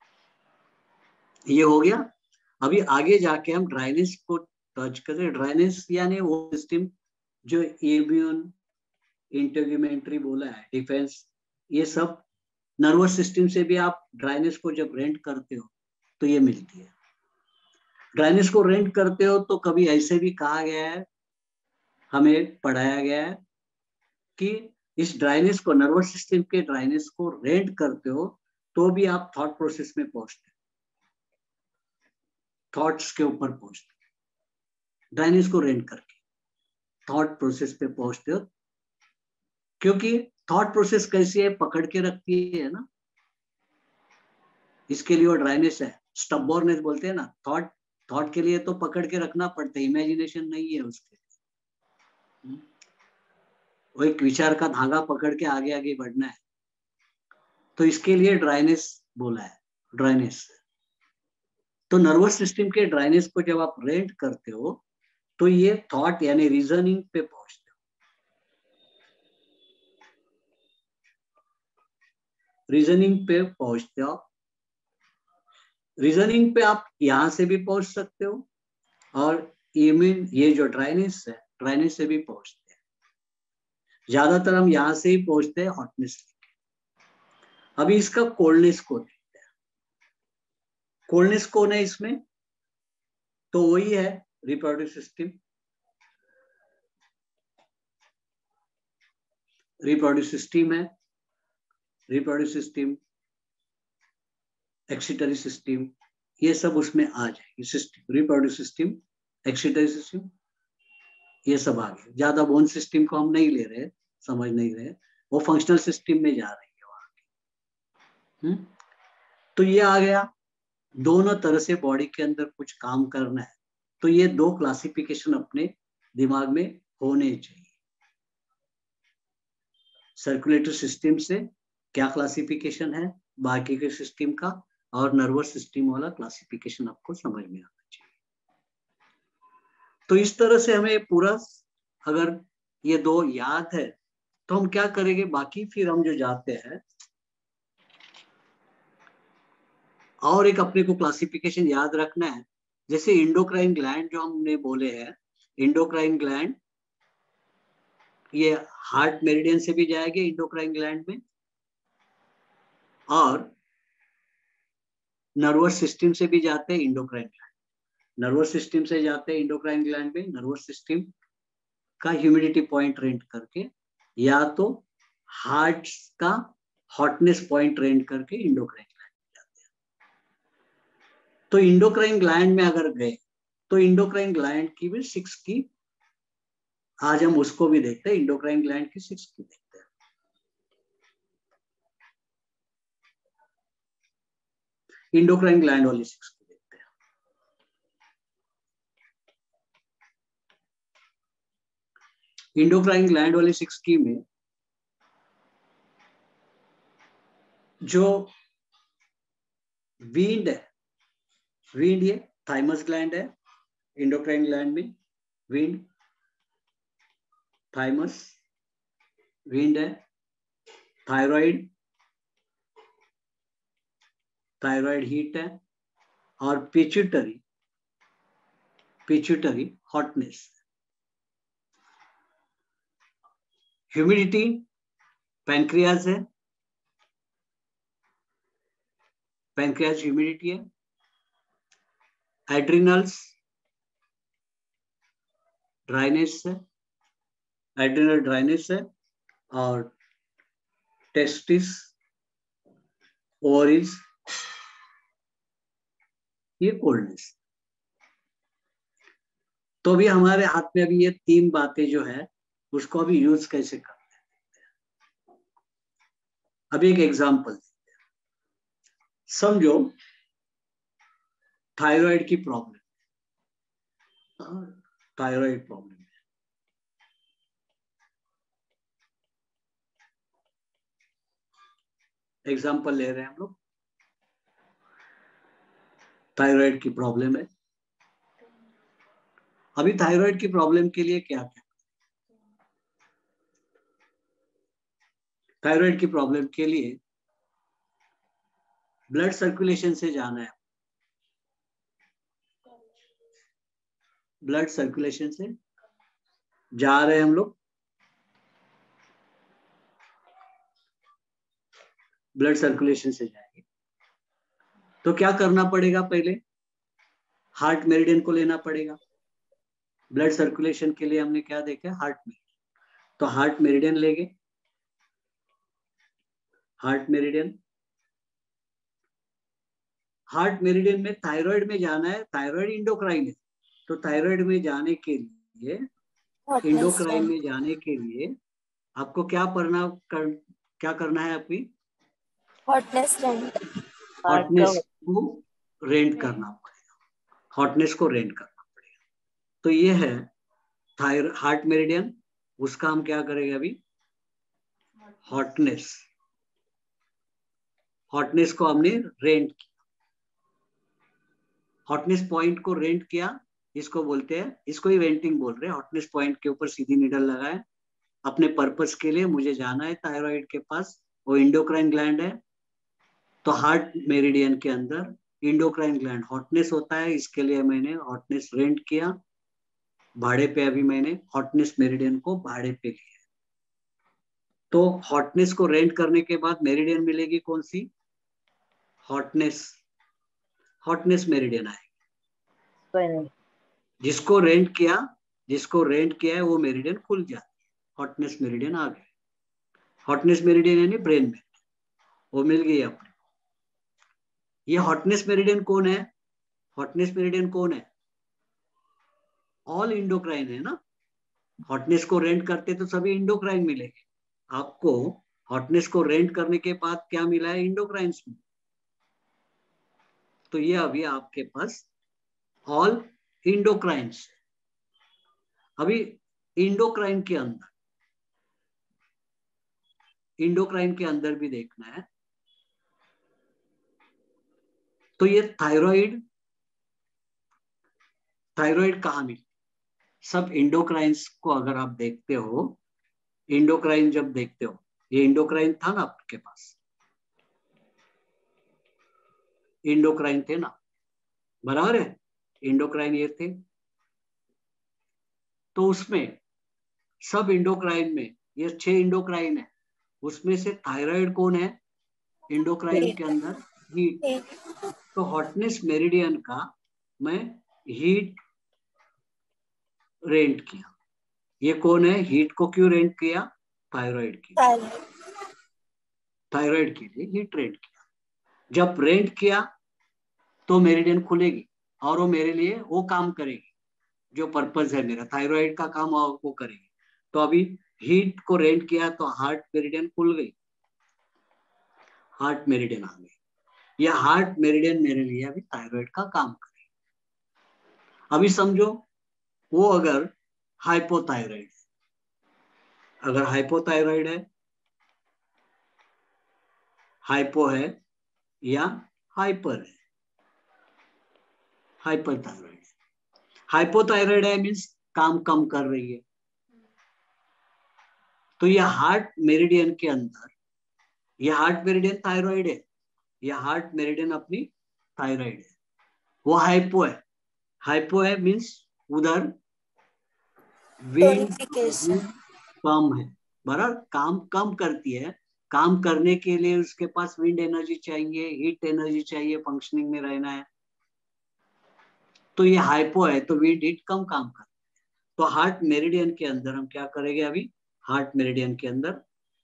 ये हो गया। अभी आगे जाके हम ड्राइनेस को टच करें। ड्राइनेस यानी वो सिस्टम जो इम्यून, इंटेग्यूमेंट्री बोला है, डिफेंस, ये सब नर्वस सिस्टम से भी आप ड्राइनेस को जब रेंट करते हो तो ये मिलती है। ड्राइनेस को रेंट करते हो तो कभी ऐसे भी कहा गया है, हमें पढ़ाया गया है कि इस ड्राइनेस को, नर्वस सिस्टम के ड्राइनेस को रेंट करते हो तो भी आप थॉट प्रोसेस में पहुंचते हो, थॉट्स के ऊपर पहुंचते हो। ड्राइनेस को रेंट करके थॉट प्रोसेस पे पहुंचते हो, क्योंकि थॉट प्रोसेस कैसी है? पकड़ के रखती है ना, इसके लिए वो ड्राइनेस है। स्टबॉर्नेस बोलते हैं ना, थॉट, थॉट के लिए तो पकड़ के रखना पड़ता है, इमेजिनेशन नहीं है उसके लिए। वो एक विचार का धागा पकड़ के आगे आगे बढ़ना है, तो इसके लिए ड्राइनेस बोला है, ड्राइनेस। तो नर्वस सिस्टम के ड्राइनेस को जब आप रेंट करते हो तो ये थॉट यानी रीजनिंग पे पहुंचते हो। रीजनिंग पे पहुंचते हो, रीजनिंग पे आप यहां से भी पहुंच सकते हो, और इम्यून, ये जो ड्राइनेस है, ड्राइनेस से भी पहुंचते हैं। ज्यादातर हम यहां से ही पहुंचते हैं हॉटनेस। अभी इसका कोल्डनेस को देखते हैं। कोल्डनेस कौन है इसमें? तो वही है रिप्रोडक्टिव सिस्टम। रिप्रोडक्टिव सिस्टम है, रिप्रोडक्टिव सिस्टम, एक्सिटरी सिस्टम, ये सब उसमें आ जाएगी। System, reproductive system, excretory system, ये सब आ गए। ज्यादा बोन सिस्टम को हम नहीं ले रहे, समझ नहीं रहे, वो फंक्शनल सिस्टम में जा रही है वहां। तो ये आ गया। दोनों तरह से बॉडी के अंदर कुछ काम करना है, तो ये दो क्लासिफिकेशन अपने दिमाग में होने चाहिए। सर्कुलेटरी सिस्टम से क्या क्लासिफिकेशन है बाकी के सिस्टम का, और नर्वस सिस्टम वाला क्लासिफिकेशन आपको समझ में आना चाहिए। तो इस तरह से हमें पूरा, अगर ये दो याद है तो हम क्या करेंगे, बाकी फिर हम जो जाते हैं, और एक अपने को क्लासिफिकेशन याद रखना है। जैसे इंडोक्राइन ग्लैंड जो हमने बोले हैं, इंडोक्राइन ग्लैंड, ये हार्ट मेरिडियन से भी जाएंगे इंडोक्राइन ग्लैंड में, और नर्वस सिस्टम से भी जाते हैं इंडोक्राइन ग्लैंड। नर्वस सिस्टम से जाते हैं इंडोक्राइन ग्लैंड में, नर्वस सिस्टम का ह्यूमिडिटी पॉइंट रेंट करके, या तो हार्ट का हॉटनेस पॉइंट रेंट करके इंडोक्राइन ग्लैंड में जाते हैं। तो इंडोक्राइन ग्लैंड में अगर गए तो इंडोक्राइन ग्लैंड की भी 6 की, आज हम उसको भी देखते हैं, इंडोक्राइन ग्लैंड की 6 की देखते हैं। इंडोक्राइन ग्लैंड वाली 6 की देखते हैं। इंडोक्राइन ग्लैंड वाली 6 की में जो वींड है, वींड ये थाइमस ग्लैंड है इंडोक्राइन ग्लैंड में, वींड, थाइमस, वींड है, थायराइड, थायराइड हीट है, और pituitary, pituitary hotness. Humidity pancreas है, पैंक्रियाज ह्यूमिडिटी है। एड्रिनल्स ड्राइनेस है, एड्रिनल ड्राइनेस है, और टेस्टिस, ओवरीज, ये कोल्डनेस। तो भी हमारे हाथ में अभी ये 3 बातें जो है उसको अभी यूज कैसे करते हैं। अभी एक एग्जांपल समझो, थायराइड की प्रॉब्लम, थायराइड प्रॉब्लम, एग्जांपल ले रहे हैं हम लोग, थायराइड की प्रॉब्लम है। अभी थायराइड की प्रॉब्लम के लिए क्या क्या, थायराइड की प्रॉब्लम के लिए ब्लड सर्कुलेशन से जाना है, ब्लड सर्कुलेशन से जा रहे हैं हम लोग, ब्लड सर्कुलेशन से जाएंगे तो क्या करना पड़ेगा, पहले हार्ट मेरिडियन को लेना पड़ेगा। ब्लड सर्कुलेशन के लिए हमने क्या देखा, हार्ट मेरिडियन, तो हार्ट मेरिडियन लेंगे, हार्ट मेरिडियन, हार्ट मेरिडियन में थायराइड में जाना है, थायराइड इंडोक्राइन है, तो थायराइड में जाने के लिए, इंडोक्राइन में जाने के लिए आपको क्या क्या करना है, आपकी हॉटनेस रेंट, हॉटनेस को रेंट करना पड़ेगा, हॉटनेस को रेंट करना पड़ेगा। तो ये है हार्ट मेरिडियन, उसका हम क्या करेंगे अभी, हॉटनेस, हॉटनेस को हमने रेंट किया, हॉटनेस पॉइंट को रेंट किया, इसको बोलते हैं, इसको ही रेंटिंग बोल रहे हैं। हॉटनेस पॉइंट के ऊपर सीधी नीडल लगाए, अपने पर्पस के लिए मुझे जाना है थायराइड के पास, वो इंडोक्राइन ग्लैंड है, तो हार्ट मेरिडियन के अंदर इंडोक्राइन ग्लैंड हॉटनेस होता है, इसके लिए मैंने हॉटनेस रेंट किया भाड़े पे, अभी मैंने हॉटनेस मेरिडियन को भाड़े पे लिया। तो हॉटनेस को रेंट करने के बाद मेरिडियन मिलेगी कौन सी, हॉटनेस, हॉटनेस मेरिडियन आएगी, जिसको रेंट किया, जिसको रेंट किया है वो मेरिडियन खुल जाती है, हॉटनेस मेरिडियन आ गई, हॉटनेस मेरिडियन यानी ब्रेन में, वो मिल गई अपने। ये हॉटनेस मेरिडियन कौन है, हॉटनेस मेरिडियन कौन है, ऑल इंडोक्राइन है ना, हॉटनेस को रेंट करते तो सभी इंडोक्राइन मिलेंगे, आपको हॉटनेस को रेंट करने के बाद क्या मिला है, इंडोक्राइंस में, तो ये अभी आपके पास ऑल इंडोक्राइंस। अभी इंडोक्राइन के अंदर, इंडोक्राइन के अंदर भी देखना है, तो ये थायराइड, थायराइड कहाँ मिली, सब इंडोक्राइंस को अगर आप देखते हो, इंडोक्राइन जब देखते हो, ये इंडोक्राइन था ना आपके पास, इंडोक्राइन थे ना, बराबर है, इंडोक्राइन ये थे, तो उसमें सब इंडोक्राइन में ये 6 इंडोक्राइन है, उसमें से थायराइड कौन है, इंडोक्राइन के अंदर हीट, तो हॉटनेस मेरिडियन का मैं हीट रेंट किया, ये कौन है, हीट को क्यों रेंट किया, थायराइड के, थायराइड के लिए हीट रेंट किया, जब रेंट किया तो मेरिडियन खुलेगी और वो मेरे लिए वो काम करेगी, जो पर्पस है मेरा थायराइड का काम वो करेगी। तो अभी हीट को रेंट किया तो हार्ट मेरिडियन खुल गई, हार्ट मेरिडियन आ गई, यह हार्ट मेरिडियन मेरे लिए अभी थायराइड का काम करेगी। अभी समझो वो अगर हाइपोथायराइड है, अगर हाइपोथायराइड है, हाइपो है या हाइपर है, हाइपरथायराइड, हाइपोथायराइड है मीन्स काम कम कर रही है, तो ये हार्ट मेरिडियन के अंदर, ये हार्ट मेरिडियन थायराइड है, ये हार्ट मेरिडियन अपनी थायराइड है, वो हाइपो है, हाइपो है मीन्स उधर विंड कम है, बराबर, काम कम करती है, काम करने के लिए उसके पास विंड एनर्जी चाहिए, हीट एनर्जी चाहिए, फंक्शनिंग में रहना है, तो ये हाइपो है तो विंड हीट कम काम करता है। तो हार्ट मेरिडियन के अंदर हम क्या करेंगे, अभी हार्ट मेरिडियन के अंदर,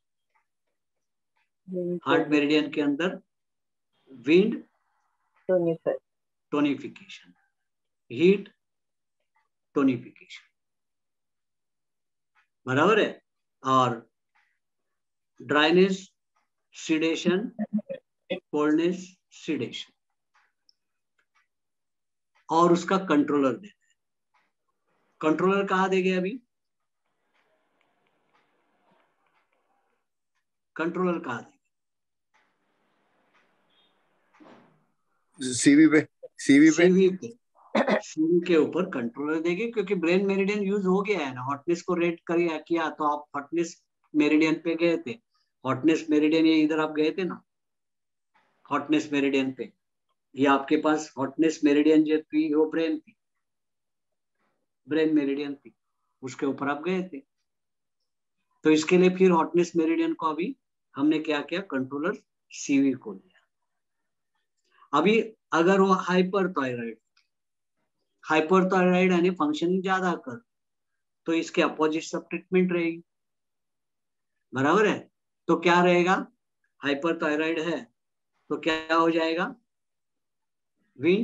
हार्ट मेरिडियन के अंदर विंड टोनिफिकेशन, हीट टोनिफिकेशन, बराबर है, और ड्राइनेस सिडेशन, कोल्डनेस, सिडेशन, और उसका कंट्रोलर देना है। कंट्रोलर कहाँ देंगे अभी? कंट्रोलर कहाँ देंगे? सीवी पे, सीवी पे, सीवी पे, सीवी के ऊपर कंट्रोलर देंगे, क्योंकि ब्रेन मेरिडियन यूज हो गया है ना, हॉटनेस को रेट किया तो आप हॉटनेस मेरिडियन पे गए थे। हॉटनेस मेरिडियन ये इधर आप गए थे ना, हॉटनेस मेरिडियन पे, ये आपके पास हॉटनेस मेरिडियन जो थी वो ब्रेन थी, ब्रेन मेरिडियन थी, उसके ऊपर आप गए थे। तो इसके लिए फिर हॉटनेस मेरिडियन को अभी हमने क्या किया, कंट्रोलर सीवी को लिया। अभी अगर वो हाइपरथायराइड यानी फंक्शनिंग ज्यादा कर, तो इसके अपोजिट सब ट्रीटमेंट रहेगी, बराबर है। तो क्या रहेगा, हाइपरथायराइड है तो क्या हो जाएगा, विंड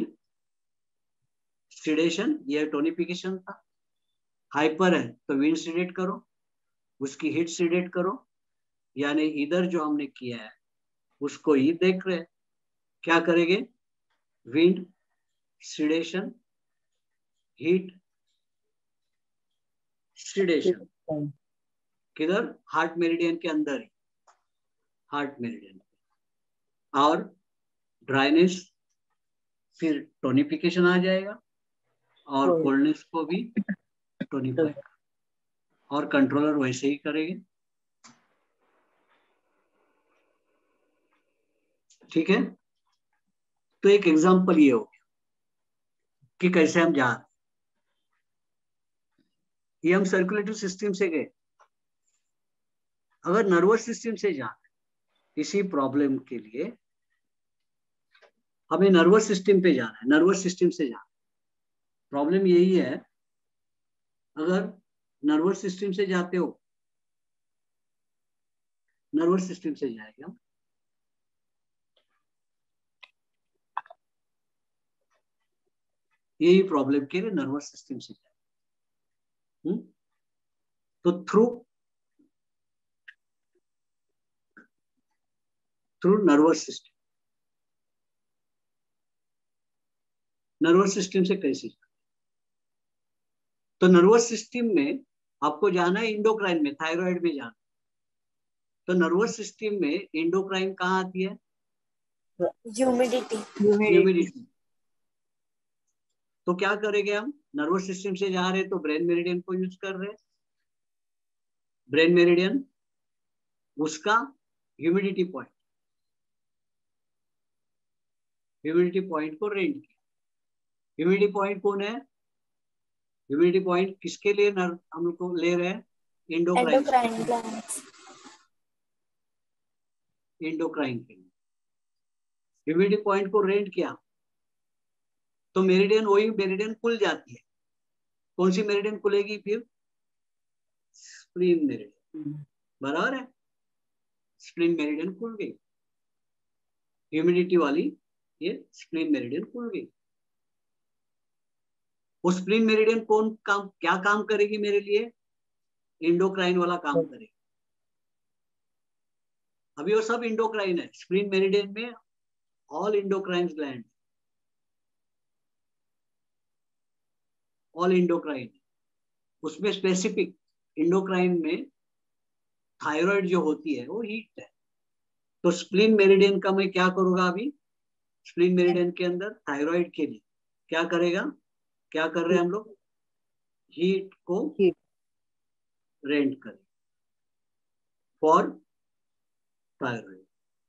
सिडेशन, ये टोनिफिकेशन था। हाइपर है तो विंड सिडेट करो, उसकी हीट सिडेट करो, यानी इधर जो हमने किया है उसको ही देख रहे, क्या करेंगे, विंड सिडेशन, हीट सिडेशन, किधर, हार्ट मेरिडियन के अंदर ही, हार्ट मेरिडियन, और ड्राइनेस, फिर टोनिफिकेशन आ जाएगा, और कोल्डनेस को भी टोनिफाई, और कंट्रोलर वैसे ही करेंगे। ठीक है, तो एक एग्जांपल ये हो गया कि कैसे हम जा रहे, ये हम सर्कुलेटरी सिस्टम से गए। अगर नर्वस सिस्टम से जा रहे इसी प्रॉब्लम के लिए, हमें नर्वस सिस्टम पे जाना है, नर्वस सिस्टम से जाना। प्रॉब्लम यही है, अगर नर्वस सिस्टम से जाते हो, नर्वस सिस्टम से जाएंगे हम, यही प्रॉब्लम के लिए नर्वस सिस्टम से जाए। तो through nervous system, nervous system से कैसे, तो नर्वस सिस्टम में आपको जाना है इंडोक्राइन में, थायराइड में जाना। तो नर्वस सिस्टम में इंडोक्राइन कहाँ आती है, ह्यूमिडिटी, ह्यूमिडिटी। तो क्या करेंगे हम, नर्वस सिस्टम से जा रहे तो ब्रेन मेरिडियन को यूज कर रहे, ब्रेन मेरिडियन, उसका ह्यूमिडिटी पॉइंट, ह्यूमिडिटी पॉइंट को रेंट किया। ह्यूमिडिटी पॉइंट कौन है, ह्यूमिडिटी पॉइंट किसके लिए हम लोग को ले रहे हैं, इंडोक्राइन, एंडोक्राइन ग्लैंड्स, इंडोक्राइन के लिए ह्यूमिडिटी पॉइंट को रेंट किया, तो मेरिडियन, वही मेरिडियन खुल जाती है। कौन सी मेरिडियन खुलेगी फिर, स्प्लीन मेरिडियन, बराबर है, स्प्लीन मेरिडियन खुल गई, ह्यूमिडिटी वाली ये स्प्लीन मेरिडियन खुल गई। वो स्प्लीन मेरिडियन क्या काम करेगी मेरे लिए, इंडोक्राइन वाला काम करेगी। अभी वो सब इंडोक्राइन है, स्प्लीन मेरिडियन में all endocrine gland, all endocrine, उसमें स्पेसिफिक इंडोक्राइन में थायराइड जो होती है वो हीट है। तो स्प्लीन मेरिडियन का मैं क्या करूंगा, अभी स्प्लीन मेरिडियन के अंदर थायराइड के लिए क्या करेगा, क्या कर रहे हैं हम लोग, हीट को रेंट करें फॉर थायराइड,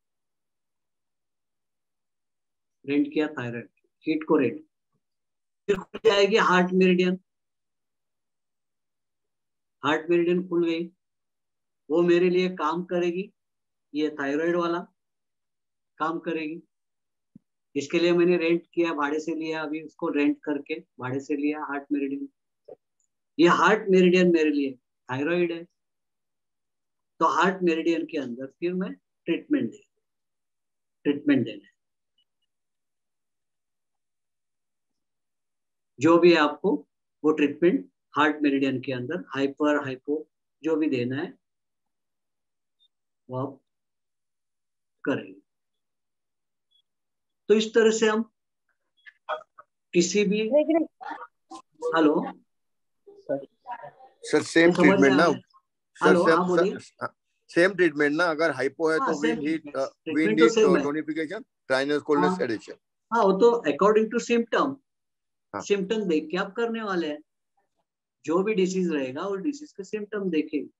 रेंट किया थायराइड, हीट को रेंट, फिर खुल जाएगी हार्ट मेरिडियन, हार्ट मेरिडियन खुल गई, वो मेरे लिए काम करेगी, ये थायराइड वाला काम करेगी। इसके लिए मैंने रेंट किया, भाड़े से लिया, अभी उसको रेंट करके भाड़े से लिया हार्ट मेरिडियन। ये हार्ट मेरिडियन मेरे लिए थायराइड है, तो हार्ट मेरिडियन के अंदर फिर मैं ट्रीटमेंट देना, जो भी है आपको वो ट्रीटमेंट हार्ट मेरिडियन के अंदर, हाइपर हाइपो जो भी देना है वो आप करेंगे। तो इस तरह से हम किसी भी, हेलो सर सेम समझ में ट्रीटमेंट आ ना रहा है? सर, हेलो हाँ बोलिए। सेम ट्रीटमेंट ना, अगर हाइपो है हाँ तो सेम विंड ट्रीटमेंट तो हीट सेम है। टोनिफिकेशन, ड्राइनेस, कोल्डनेस, हाँ एडिशन। हाँ, वो तो अकॉर्डिंग टू सिम्टम, हाँ। सिम्टम देख के आप करने वाले हैं। जो भी डिसीज रहेगा वो डिसीज के सिम्टम देखेंगे।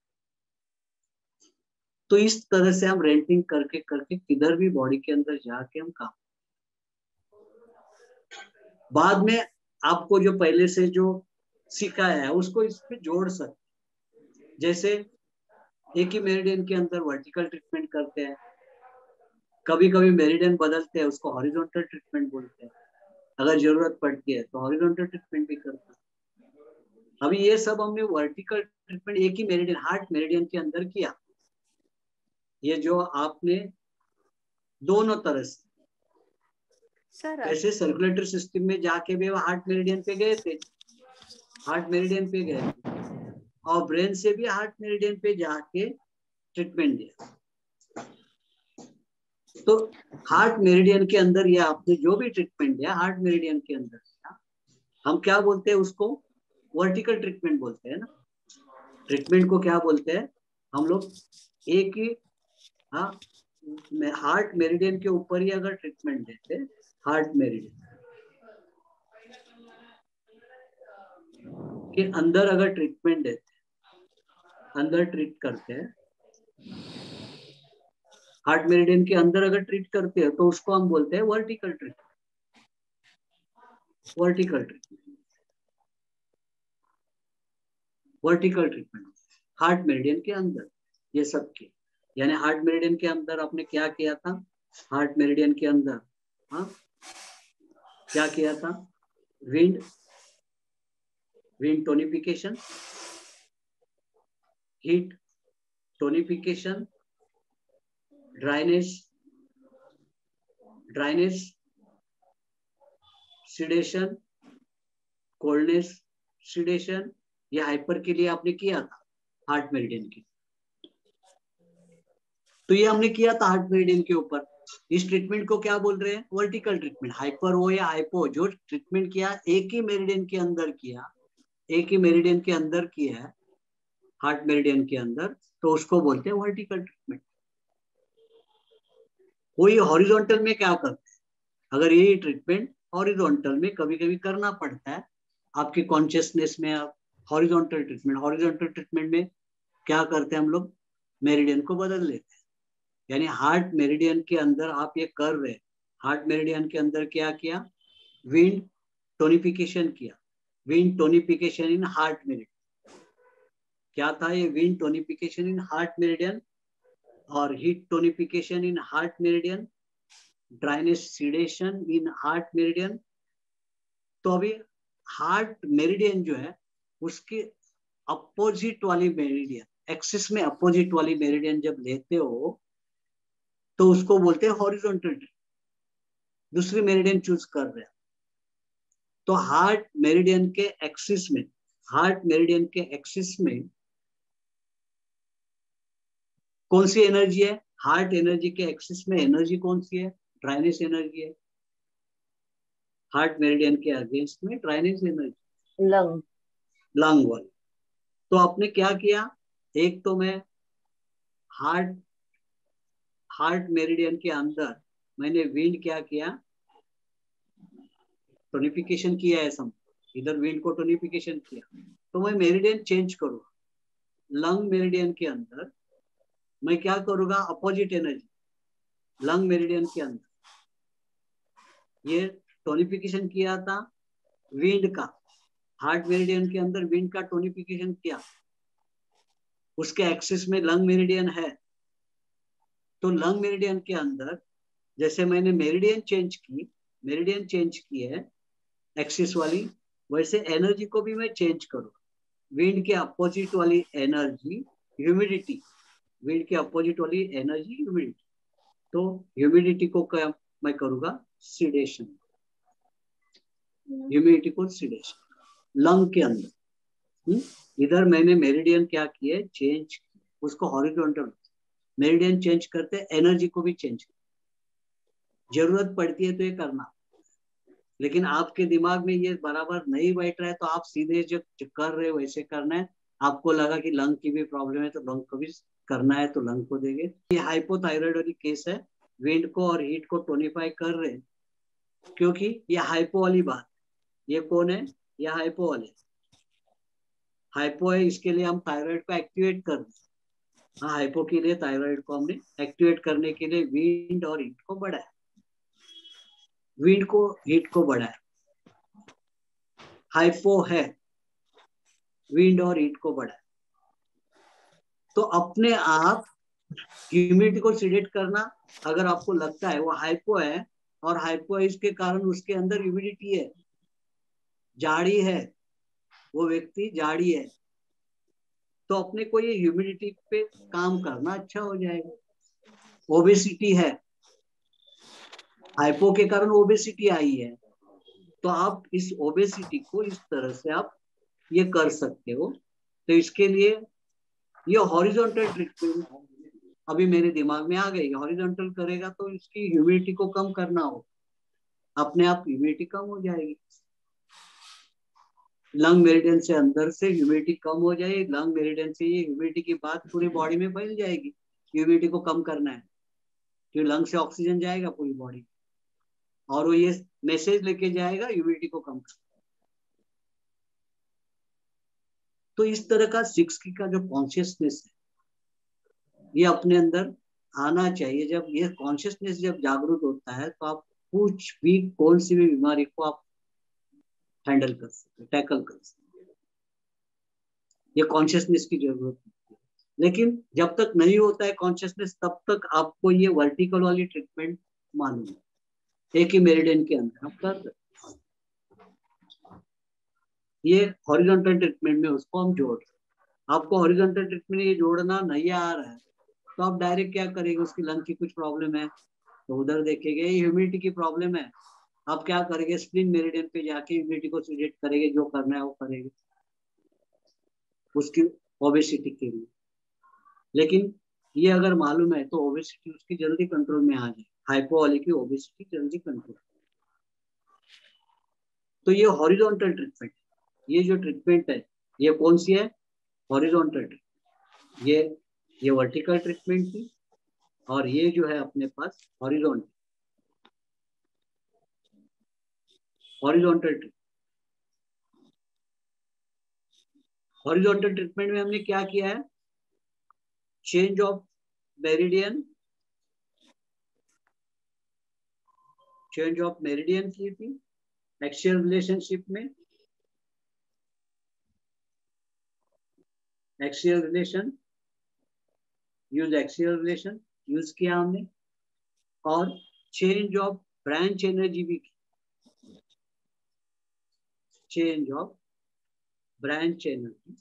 तो इस तरह से हम रेंटिंग करके करके किधर भी बॉडी के अंदर जाके हम काम, बाद में आपको जो पहले से जो सिखाया है उसको इस पे जोड़ सकते। जैसे एक ही मेरिडियन के अंदर वर्टिकल ट्रीटमेंट करते हैं, कभी कभी मेरिडियन बदलते हैं, उसको हॉरिजॉन्टल ट्रीटमेंट बोलते हैं। अगर जरूरत पड़ती है तो हॉरिजॉन्टल ट्रीटमेंट भी करते हैं। अभी ये सब हमने वर्टिकल ट्रीटमेंट एक ही मेरिडियन, हार्ट मेरिडियन के अंदर किया। ये जो आपने दोनों तरह से, सर वैसे सर्कुलेटरी सिस्टम में जाके भी हार्ट मेरिडियन पे गए थे, हार्ट मेरिडियन पे गए थे, और ब्रेन से भी हार्ट मेरिडियन पे जाके ट्रीटमेंट दिया। तो हार्ट मेरिडियन के अंदर ये आपने जो भी ट्रीटमेंट दिया हार्ट मेरिडियन के अंदर, हम क्या बोलते हैं उसको, वर्टिकल ट्रीटमेंट बोलते हैं ना। ट्रीटमेंट को क्या बोलते हैं हम लोग, एक ही, हाँ, हार्ट मेरिडियन के ऊपर ही अगर ट्रीटमेंट देते, हार्ट मेरिडियन के अंदर अगर ट्रीटमेंट देते, अंदर ट्रीट करते हैं, हार्ट मेरिडियन के अंदर अगर ट्रीट करते हैं तो उसको हम बोलते हैं vertical treatment. Vertical treatment, vertical treatment heart meridian के अंदर ये सब के, यानी हार्ट मेरिडियन के अंदर आपने क्या किया था, हार्ट मेरिडियन के अंदर, हाँ, क्या किया था, wind, wind tonification, heat tonification, dryness, dryness, sedation, coldness, sedation, ये हाइपर के लिए आपने किया था हार्ट मेरिडियन की। तो ये हमने किया था हार्ट मेरिडियन के ऊपर। इस ट्रीटमेंट को क्या बोल रहे हैं, वर्टिकल ट्रीटमेंट। हाइपर हो या हाइपो, जो ट्रीटमेंट किया एक ही मेरिडियन के अंदर किया, एक ही मेरिडियन के अंदर किया है, हार्ट मेरिडियन के अंदर, तो उसको बोलते हैं वर्टिकल ट्रीटमेंट। कोई हॉरिजॉन्टल में क्या करते हैं, अगर यही ट्रीटमेंट हॉरिजॉन्टल में कभी कभी करना पड़ता है आपकी कॉन्शियसनेस में, आप हॉरिजॉन्टल ट्रीटमेंट, हॉरिजॉन्टल ट्रीटमेंट में क्या करते हैं हम लोग, मेरिडियन को बदल लेते हैं। यानी हार्ट मेरिडियन के अंदर आप ये कर रहे हैं, हार्ट मेरिडियन के अंदर क्या किया, विंड टोनिफिकेशन किया, wind tonification in heart meridian. क्या था ये wind tonification in heart meridian, और heat tonification in heart meridian, dryness sedation in heart meridian. तो अभी हार्ट मेरिडियन जो है उसके अपोजिट वाली मेरिडियन, एक्सिस में अपोजिट वाली मेरिडियन जब लेते हो तो उसको बोलते हैं हॉरिजॉन्टल ट्रीटमेंट। दूसरी मेरिडियन चूज कर रहे हैं तो हार्ट मेरिडियन के एक्सिस में, हार्ट मेरिडियन के एक्सिस में कौन सी एनर्जी है, हार्ट एनर्जी के एक्सिस में एनर्जी कौन सी है, ड्राइनेस एनर्जी है। हार्ट मेरिडियन के अगेंस्ट में ड्राइनेस एनर्जी, लंग, लंग वाली। तो आपने क्या किया, एक तो मैं हार्ट, हार्ट मेरिडियन के अंदर मैंने विंड क्या किया, टोनिफिकेशन किया है, सम इधर विंड को टोनिफिकेशन किया, तो मैं मेरिडियन चेंज करूंगा। लंग मेरिडियन के अंदर मैं क्या करूंगा, अपोजिट एनर्जी, लंग मेरिडियन के अंदर ये टोनिफिकेशन किया था विंड का, हार्ट मेरिडियन के अंदर विंड का टोनिफिकेशन किया, उसके एक्सिस में लंग मेरिडियन है। तो लंग मेरिडियन के अंदर जैसे मैंने मेरिडियन चेंज की, मेरिडियन चेंज की है एक्सिस वाली, वैसे एनर्जी को भी मैं चेंज करूँ। विंड के अपोजिट वाली एनर्जी ह्यूमिडिटी, विंड के अपोजिट वाली एनर्जी ह्यूमिडिटी, तो ह्यूमिडिटी को क्या मैं करूंगा, सिडेशन, ह्यूमिडिटी को सिडेशन लंग के अंदर। इधर मैंने मेरिडियन क्या किए, चेंज, उसको हॉरिजॉन्टल, मेरिडियन चेंज करते, एनर्जी को भी चेंज करते। जरूरत पड़ती है तो ये करना, लेकिन आपके दिमाग में ये बराबर नहीं बैठ रहा है तो आप सीधे जो कर रहे हो वैसे करना है। आपको लगा कि लंग की भी प्रॉब्लम है तो लंग को भी करना है तो लंग को देंगे। ये हाइपोथायराइड वाली केस है, विंड को और हीट को टोनिफाई कर रहे हैं, क्योंकि ये हाइपो वाली बात। ये कौन है? ये हाइपो वाले। हाइपो है, इसके लिए हम थायराइड को एक्टिवेट कर रहे हैं। हाँ, हाइपो के लिए थायराइड को हमने एक्टिवेट करने के लिए विंड और हीट को बढ़ाया, विंड को हीट को बढ़ाया। हाइपो है, विंड और हीट को बढ़ाया। तो अपने आप ह्यूमिडिटी को सिलेक्ट करना, अगर आपको लगता है वो हाइपो है और हाइपो है इसके कारण उसके अंदर ह्यूमिडिटी है, जाड़ी है, वो व्यक्ति जाड़ी है, तो अपने को ये ह्यूमिडिटी पे काम करना अच्छा हो जाएगा। ओबेसिटी है, हाइपो के कारण ओबेसिटी आई है, तो आप इस ओबेसिटी को इस तरह से आप ये कर सकते हो। तो इसके लिए ये हॉरिजॉन्टल ट्रीटमेंट अभी मेरे दिमाग में आ गई। हॉरिजॉन्टल करेगा तो इसकी ह्यूमिडिटी को कम करना हो, अपने आप ह्यूमिडिटी कम हो जाएगी। लंग मेरिडियन से अंदर से ह्यूमिडिटी कम हो जाएगी, लंग मेरिडियन से ये ह्यूमिडिटी की बात पूरी बॉडी में फैल जाएगी। ह्यूमिडिटी को कम करना है, क्योंकि लंग से ऑक्सीजन जाएगा पूरी बॉडी और वो ये मैसेज लेके जाएगा ह्यूमिडिटी को कम करना। तो इस तरह का 6 का जो कॉन्शियसनेस है ये अपने अंदर आना चाहिए। जब ये कॉन्शियसनेस जब जागरूक होता है तो आप कुछ भी, कौन सी भी बीमारी को आप हैंडल कर सकते, टैकल कर सकते। ये कॉन्शियसनेस की जरूरत है, लेकिन जब तक नहीं होता है कॉन्शियसनेस तब तक आपको ये वर्टिकल वाली ट्रीटमेंट मालूम है, एक ही मेरिडियन के अंदर आप कर सकते। ये हॉरिजॉन्टल ट्रीटमेंट में उसको हम जोड़ रहे हैं। आपको हॉरिजॉन्टल ट्रीटमेंट ये जोड़ना नहीं आ रहा है तो आप डायरेक्ट क्या करेंगे? उसकी लंग की कुछ प्रॉब्लम है तो उधर देखेंगे, ह्यूमिडिटी की प्रॉब्लम है, आप क्या करेंगे? स्प्लिन मेरिडियन पे जाके ह्यूमिडिटी को सिलेक्ट करेंगे, जो करना है वो करेंगे उसकी ओबेसिटी के लिए। लेकिन ये अगर मालूम है तो ओबेसिटी उसकी जल्दी कंट्रोल में आ जाए, हाइपो वाले की ओबेसिटी जल्दी कंट्रोल। तो ये हॉरिजॉन्टल ट्रीटमेंट, ये जो ट्रीटमेंट है ये कौन सी है? Horizontal treatment. ये वर्टिकल ट्रीटमेंट थी और ये जो है अपने पास हॉरिजॉन्टल ट्रीटमेंट। हॉरिजॉन्टल ट्रीटमेंट में हमने क्या किया है? Change of meridian, change of meridian की थी एक्सियल रिलेशनशिप में, एक्सियल रिलेशन यूज किया हमने, और चेंज ऑफ ब्रांच एनर्जी भी की, change of branch energy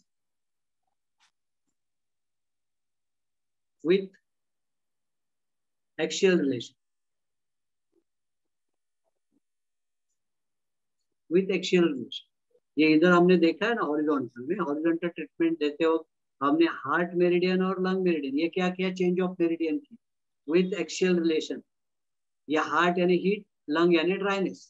with axial relation, with axial relation. ये इधर हमने देखा है ना हॉरिजॉन्टल में, हॉरिजॉन्टल ट्रीटमेंट देते वक्त हमने हार्ट मेरिडियन और लंग मेरिडियन ये क्या किया? चेंज ऑफ मेरिडियन की विथ एक्सियल रिलेशन। या हार्ट यानी हीट, लंग यानी ड्राइनेस।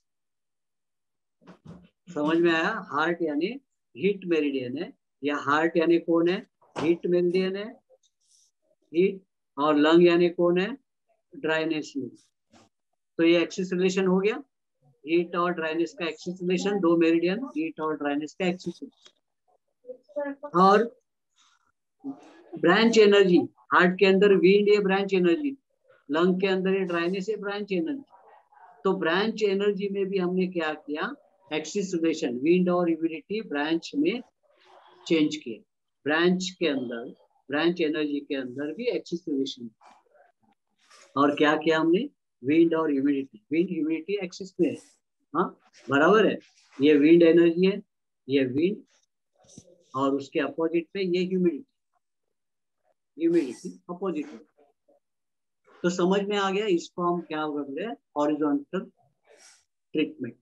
समझ में आया? हार्ट यानी हीट मेरिडियन है, या हार्ट यानी कौन है? हीट मेरिडियन है, हीट, और लंग यानी कौन है? ड्राइनेस में। तो ये एक्सिस रिलेशन हो गया, हीट और ड्राइनेस का एक्सिस रिलेशन, दो मेरिडियन हीट और ड्राइनेस का एक्सिस रिलेशन। और ब्रांच एनर्जी, हार्ट के अंदर विंड है ब्रांच एनर्जी, लंग के अंदर ये ड्राइनेस है ब्रांच एनर्जी। तो ब्रांच एनर्जी में भी हमने क्या किया? एक्सिस रिलेशन, विंड और ह्यूमिडिटी ब्रांच में चेंज किए। ब्रांच के अंदर, ब्रांच एनर्जी के अंदर भी एक्सिस रिलेशन। और क्या किया हमने? विंड और ह्यूमिडिटी, विंड ह्यूमिडिटी एक्सिस में है, हाँ बराबर है। ये विंड एनर्जी है, ये विंड, और उसके अपोजिट पे ये ह्यूमिडिटी, ह्यूमिडिटी अपोजिट है। तो समझ में आ गया? इसको हम क्या कर रहे हैं? Horizontal treatment.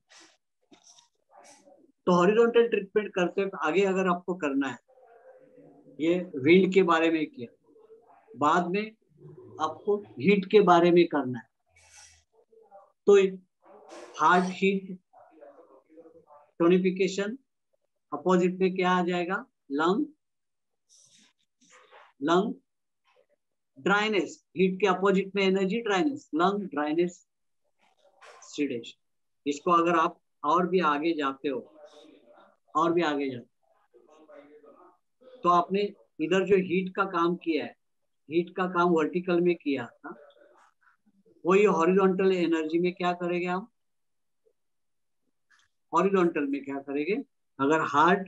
तो हॉरिजॉन्टल ट्रीटमेंट करते वक्त आगे अगर आपको करना है, ये विंड के बारे में किया, बाद में आपको हीट के बारे में करना है। तो हार्ट हीट टोनिफिकेशन, अपोजिट में क्या आ जाएगा, लंग, लंग ड्राइनेस, हीट के अपोजिट में energy dryness, lung dryness oxidation. इसको अगर आप और भी आगे जाते हो, और भी आगे जाते तो आपने इधर जो हीट का काम किया है, हीट का काम वर्टिकल में किया था, वही हॉरिजॉन्टल एनर्जी में क्या करेंगे हम, हॉरिजॉन्टल में क्या करेंगे, अगर हार्ट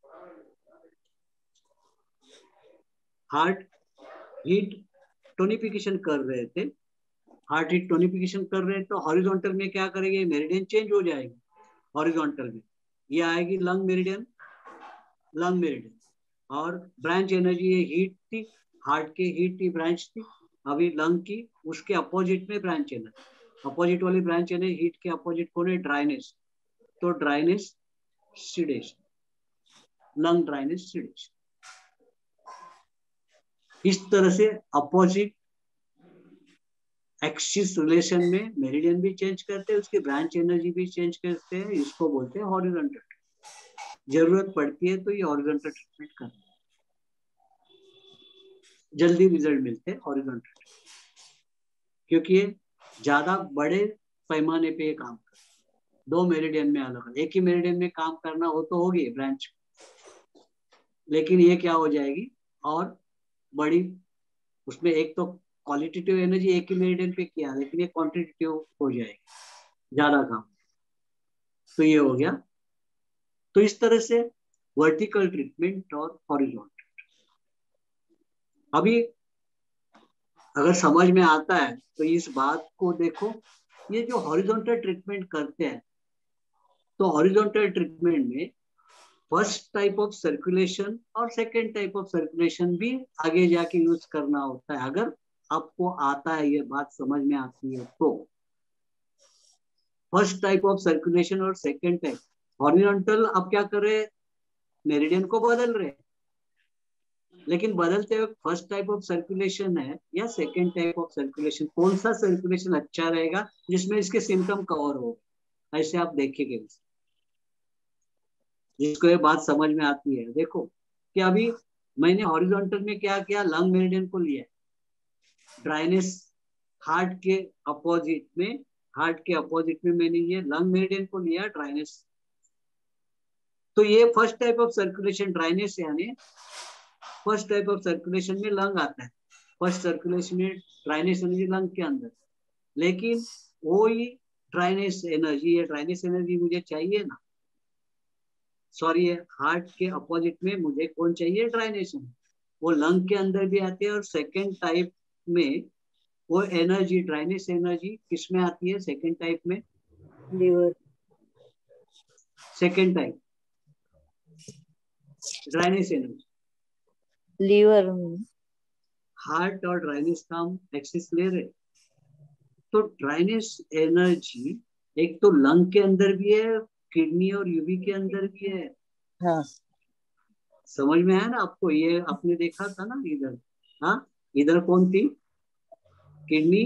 हीट टोनिफिकेशन कर रहे थे, हार्ट हीट टोनिफिकेशन कर रहे हैं, तो हॉरिजॉन्टल में क्या करेंगे, मेरिडियन चेंज हो जाएगी हॉरिजॉन्टल में, ये आएगी लंग मेरिडियन, लंग मेरिडियन। और ब्रांच एनर्जी, ये हीट थी, हार्ट की हीट की ब्रांच थी, अभी लंग की, उसके अपोजिट में ब्रांच एनर्जी, अपोजिट वाली ब्रांच एनर्जी हीट के अपोजिट कौन है, ड्राइनेस, तो dryness sedation, lung dryness sedation. इस तरह से अपोजिट एक्सिस रिलेशन में मेरिडियन भी चेंज करते हैं, उसकी ब्रांच एनर्जी भी चेंज करते हैं, इसको बोलते हैं हॉरिजॉन्टल। जरूरत पड़ती है तो ये हॉरिजॉन्टल ट्रीटमेंट करते हैं, जल्दी रिजल्ट मिलते हैं हॉरिजॉन्टल, क्योंकि ये ज्यादा बड़े पैमाने पे काम करते हैं, दो मेरिडियन में अलग अलग, एक ही मेरिडियन में काम करना हो तो होगी ब्रांच, लेकिन ये क्या हो जाएगी और बड़ी, उसमें एक तो क्वालिटेटिव एनर्जी एक ही मेरिडियन पे किया, लेकिन ये क्वांटिटेटिव हो जाएगी, ज्यादा काम, तो ये हो गया। तो इस तरह से वर्टिकल ट्रीटमेंट और हॉरिजॉन्टल। अभी अगर समझ में आता है तो इस बात को देखो, ये जो हॉरिजॉन्टल ट्रीटमेंट करते हैं, तो हॉरिजॉन्टल ट्रीटमेंट में फर्स्ट टाइप ऑफ सर्कुलेशन और सेकेंड टाइप ऑफ सर्कुलेशन भी आगे जाके यूज करना होता है, अगर आपको आता है, ये बात समझ में आती है तो। फर्स्ट टाइप ऑफ सर्कुलेशन और सेकेंड टाइप, हॉरिजॉन्टल आप क्या कर रहे हैं, मेरिडियन को बदल रहे हैं, लेकिन बदलते वक्त फर्स्ट टाइप ऑफ सर्कुलेशन है या सेकेंड टाइप ऑफ सर्कुलेशन, कौन सा सर्कुलेशन अच्छा रहेगा जिसमें इसके सिम्टम कवर हो, ऐसे आप देखेंगे, जिसको ये बात समझ में आती है। देखो कि अभी मैंने हॉरिजॉन्टल में क्या किया, लंग मेरिडियन को लिया, ड्राइनेस हार्ट के अपोजिट में, हार्ट के अपोजिट में मैंने ये लंग मेरिडियन को लिया, ड्राइनेस, तो ये first type of circulation dryness, यानी फर्स्ट टाइप ऑफ सर्कुलेशन में लंग आता है, फर्स्ट सर्कुलेशन में ड्राइनेस एनर्जी लंग के अंदर, लेकिन वही ड्राइनेस एनर्जी, ये ड्राइनेस एनर्जी मुझे चाहिए ना, सॉरी, हार्ट के अपोजिट में मुझे कौन चाहिए, ड्राइनेस, वो लंग के अंदर भी आते हैं, और सेकेंड टाइप में वो एनर्जी, ड्राइनेस एनर्जी किस में आती है, सेकेंड टाइप में, liver, second type dryness energy, liver, heart और ड्राइनेस का हम एक्सिस ले रहे, तो ड्राइनेस एनर्जी एक तो लंग के अंदर भी है, किडनी और यूबी के अंदर भी है। हाँ, समझ में आया ना आपको, ये आपने देखा था ना इधर, हाँ इधर कौन थी, किडनी,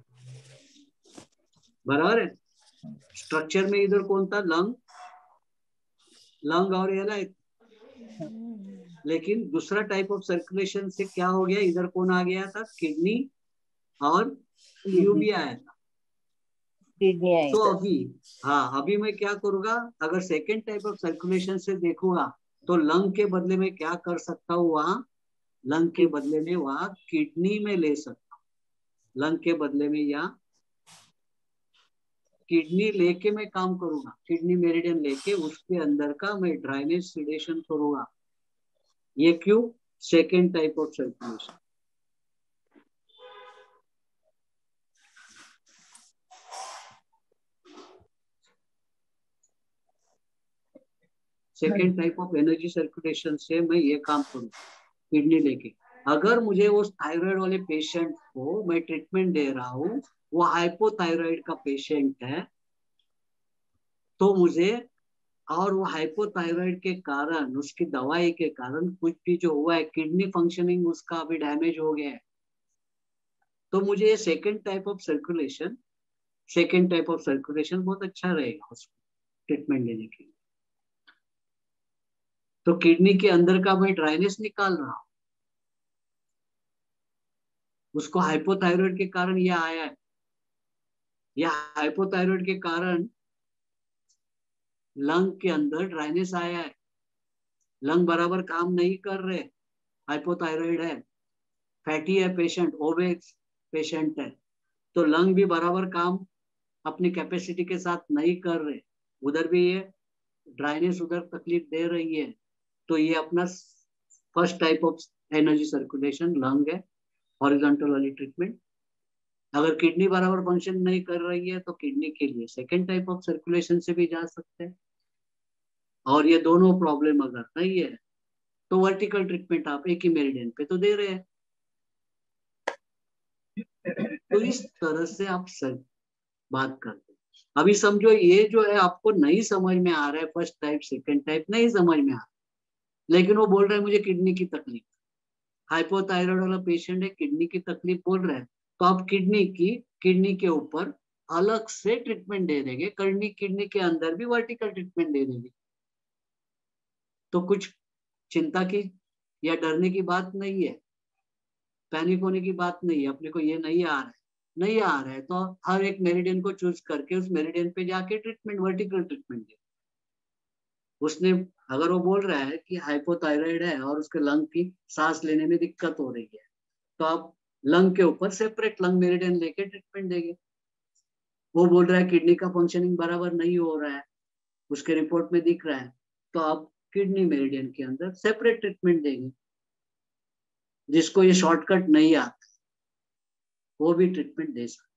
बराबर है, स्ट्रक्चर में इधर कौन था, लंग, लंग और ये लाइफ, लेकिन दूसरा टाइप ऑफ सर्कुलेशन से क्या हो गया, इधर कौन आ गया था, किडनी और यूबी आया था। किडनी आई तो था। अभी, हाँ अभी मैं क्या करूंगा, अगर सेकेंड टाइप ऑफ सर्कुलेशन से देखूंगा तो लंग के बदले में क्या कर सकता हूँ, वहां लंग के बदले में वहां किडनी में ले सकता हूँ, लंग के बदले में या किडनी लेके मैं काम करूंगा, किडनी मेरिडियन लेके उसके अंदर का मैं ड्राइनेज सीडेशन करूंगा। ये क्यों, second type of circulation. Second type of energy circulation से मैं ये काम करूँ, किडनी लेके, अगर मुझे उस थायराइड वाले पेशेंट को मैं ट्रीटमेंट दे रहा हूँ, वो हाइपोथायराइड का पेशेंट है, तो मुझे, और वो हाइपोथायराइड के कारण, उसकी दवाई के कारण कुछ भी जो हुआ है, किडनी फंक्शनिंग उसका अभी डैमेज हो गया है, तो मुझे ये सेकेंड टाइप ऑफ सर्कुलेशन बहुत अच्छा रहेगा उसको ट्रीटमेंट लेने के लिए। तो किडनी के अंदर का मैं ड्राइनेस निकाल रहा हूँ, उसको हाइपोथायराइड के कारण यह आया है, या हाइपोथायराइड के कारण लंग के अंदर ड्राइनेस आया है, लंग बराबर काम नहीं कर रहे, हाइपोथायराइड है, फैटी है पेशेंट, ओबेस पेशेंट है, तो लंग भी बराबर काम अपनी कैपेसिटी के साथ नहीं कर रहे, उधर भी ये ड्राइनेस उधर तकलीफ दे रही है। तो ये अपना first type of energy circulation lung है, हॉरिजॉन्टल वाली ट्रीटमेंट। अगर किडनी बराबर फंक्शन नहीं कर रही है तो किडनी के लिए सेकेंड टाइप ऑफ सर्कुलेशन से भी जा सकते हैं। और ये दोनों प्रॉब्लम अगर नहीं है तो वर्टिकल ट्रीटमेंट आप एक ही मेरिडियन पे तो दे रहे हैं। तो इस तरह से आप सर बात करते हैं। अभी समझो ये जो है आपको नहीं समझ में आ रहा है, फर्स्ट टाइप सेकेंड टाइप नहीं समझ में आ रहा, लेकिन वो बोल रहा है मुझे किडनी की तकलीफ, हाइपोथायराइड वाला पेशेंट है, किडनी की तकलीफ बोल रहा है, तो आप किडनी के ऊपर अलग से ट्रीटमेंट दे देंगे, किडनी के अंदर भी वर्टिकल ट्रीटमेंट दे देंगे। तो कुछ चिंता की या डरने की बात नहीं है, पैनिक होने की बात नहीं है। अपने को ये नहीं आ रहा है तो हर एक मेरिडियन को चूज करके उस मेरिडियन पे जाके ट्रीटमेंट, वर्टिकल ट्रीटमेंट दे। उसने अगर वो बोल रहा है कि हाइपोथायराइड है और उसके लंग की सांस लेने में दिक्कत हो रही है, तो आप लंग के ऊपर सेपरेट लंग मेरिडियन लेके ट्रीटमेंट देंगे। वो बोल रहा है किडनी का फंक्शनिंग बराबर नहीं हो रहा है, उसके रिपोर्ट में दिख रहा है, तो आप किडनी मेरिडियन के अंदर सेपरेट ट्रीटमेंट देंगे। जिसको ये शॉर्टकट नहीं आता वो भी ट्रीटमेंट दे सकते।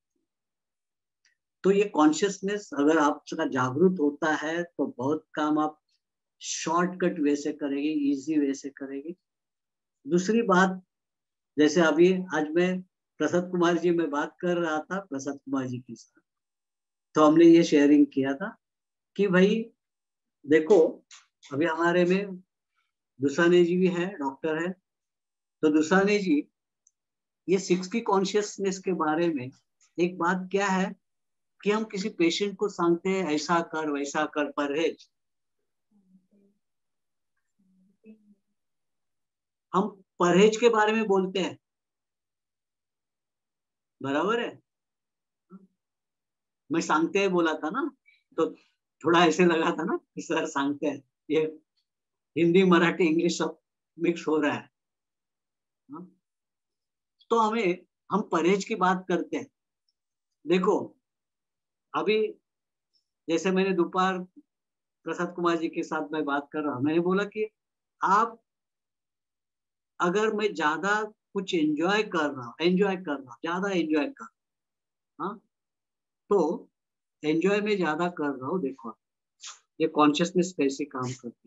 तो ये कॉन्शियसनेस अगर आपका जागरूक होता है तो बहुत काम आप शॉर्टकट वे से करेंगे, इजी वे से करेंगे। दूसरी बात, जैसे अभी आज मैं प्रसाद कुमार जी में बात कर रहा था, प्रसाद कुमार जी के साथ, तो हमने ये शेयरिंग किया था कि भाई देखो अभी हमारे में दुसाने जी भी है, डॉक्टर है, तो दुसाने जी ये 6 कॉन्शियसनेस के बारे में एक बात क्या है कि हम किसी पेशेंट को सांगते हैं ऐसा कर वैसा कर, परहेज, हम परहेज के बारे में बोलते हैं, बराबर है। मैं सांगते हैं बोला था ना, तो थोड़ा ऐसे लगा था ना कि सर सांगते हैं, ये हिंदी मराठी इंग्लिश सब मिक्स हो रहा है। तो हम परहेज की बात करते हैं। देखो अभी जैसे मैंने दोपहर प्रसाद कुमार जी के साथ मैं बात कर रहा हूँ, मैंने बोला कि आप अगर मैं ज्यादा कुछ एंजॉय कर रहा हूँ, ज्यादा एंजॉय कर, हाँ, तो एंजॉय में ज्यादा कर रहा हूँ। देखो ये कॉन्शियसनेस कैसे काम करती है।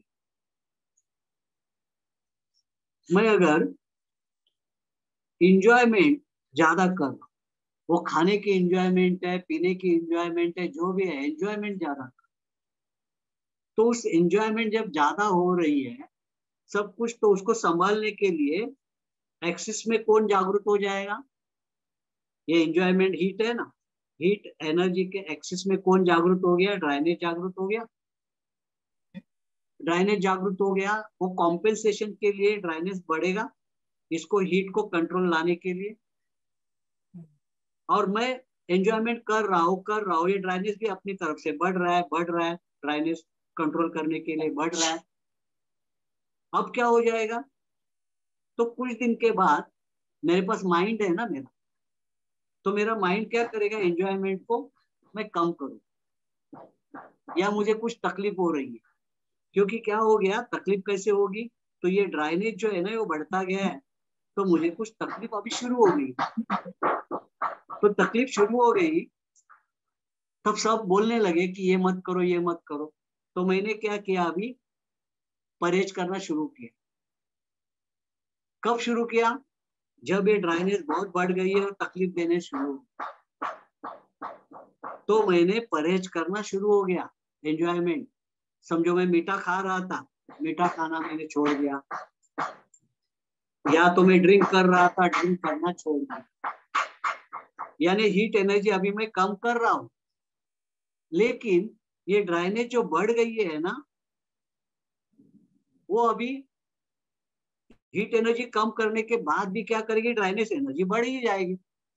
मैं अगर इंजॉयमेंट ज्यादा कर रहा हूँ, वो खाने की इंजॉयमेंट है, पीने की इंजॉयमेंट है, जो भी है एंजॉयमेंट ज्यादा कर, तो उस एंजॉयमेंट जब ज्यादा हो रही है सब कुछ, तो उसको संभालने के लिए एक्सिस में कौन जागरूक हो जाएगा? ये एंजॉयमेंट हीट है ना, हीट एनर्जी के एक्सिस में कौन जागरूक हो गया? ड्राइनेज जागरूक हो गया। ड्राइनेज जागरूक हो गया, वो कॉम्पेंसेशन के लिए ड्राइनेज बढ़ेगा, इसको हीट को कंट्रोल लाने के लिए। और मैं एंजॉयमेंट कर रहा हूँ, ये ड्राइनेज भी अपनी तरफ से बढ़ रहा है, ड्राइनेज कंट्रोल करने के लिए बढ़ रहा है। अब क्या हो जाएगा? तो कुछ दिन के बाद मेरे पास माइंड है ना मेरा, तो मेरा माइंड क्या करेगा? एंजॉयमेंट को मैं कम करूँ, या मुझे कुछ तकलीफ हो रही है, क्योंकि क्या हो गया, तकलीफ कैसे होगी? तो ये ड्राइनेज जो है ना वो बढ़ता गया है, तो मुझे कुछ तकलीफ अभी शुरू हो गई। तो तकलीफ शुरू हो गई, तब सब बोलने लगे कि ये मत करो, ये मत करो। तो मैंने क्या किया, अभी परहेज करना शुरू किया। कब शुरू किया? जब ये ड्राइनेज बहुत बढ़ गई है और तकलीफ देने शुरू, तो मैंने परहेज करना शुरू हो गया। एंजॉयमेंट, समझो मैं मीठा खा रहा था, मीठा खाना मैंने छोड़ दिया, या तो मैं ड्रिंक कर रहा था, ड्रिंक करना छोड़ दिया। यानी हीट एनर्जी अभी मैं कम कर रहा हूं, लेकिन ये ड्राइनेज जो बढ़ गई है ना, वो अभी हीट एनर्जी कम करने के बाद भी क्या करेगी, ड्राइनेज एनर्जी बढ़ ही जाएगी,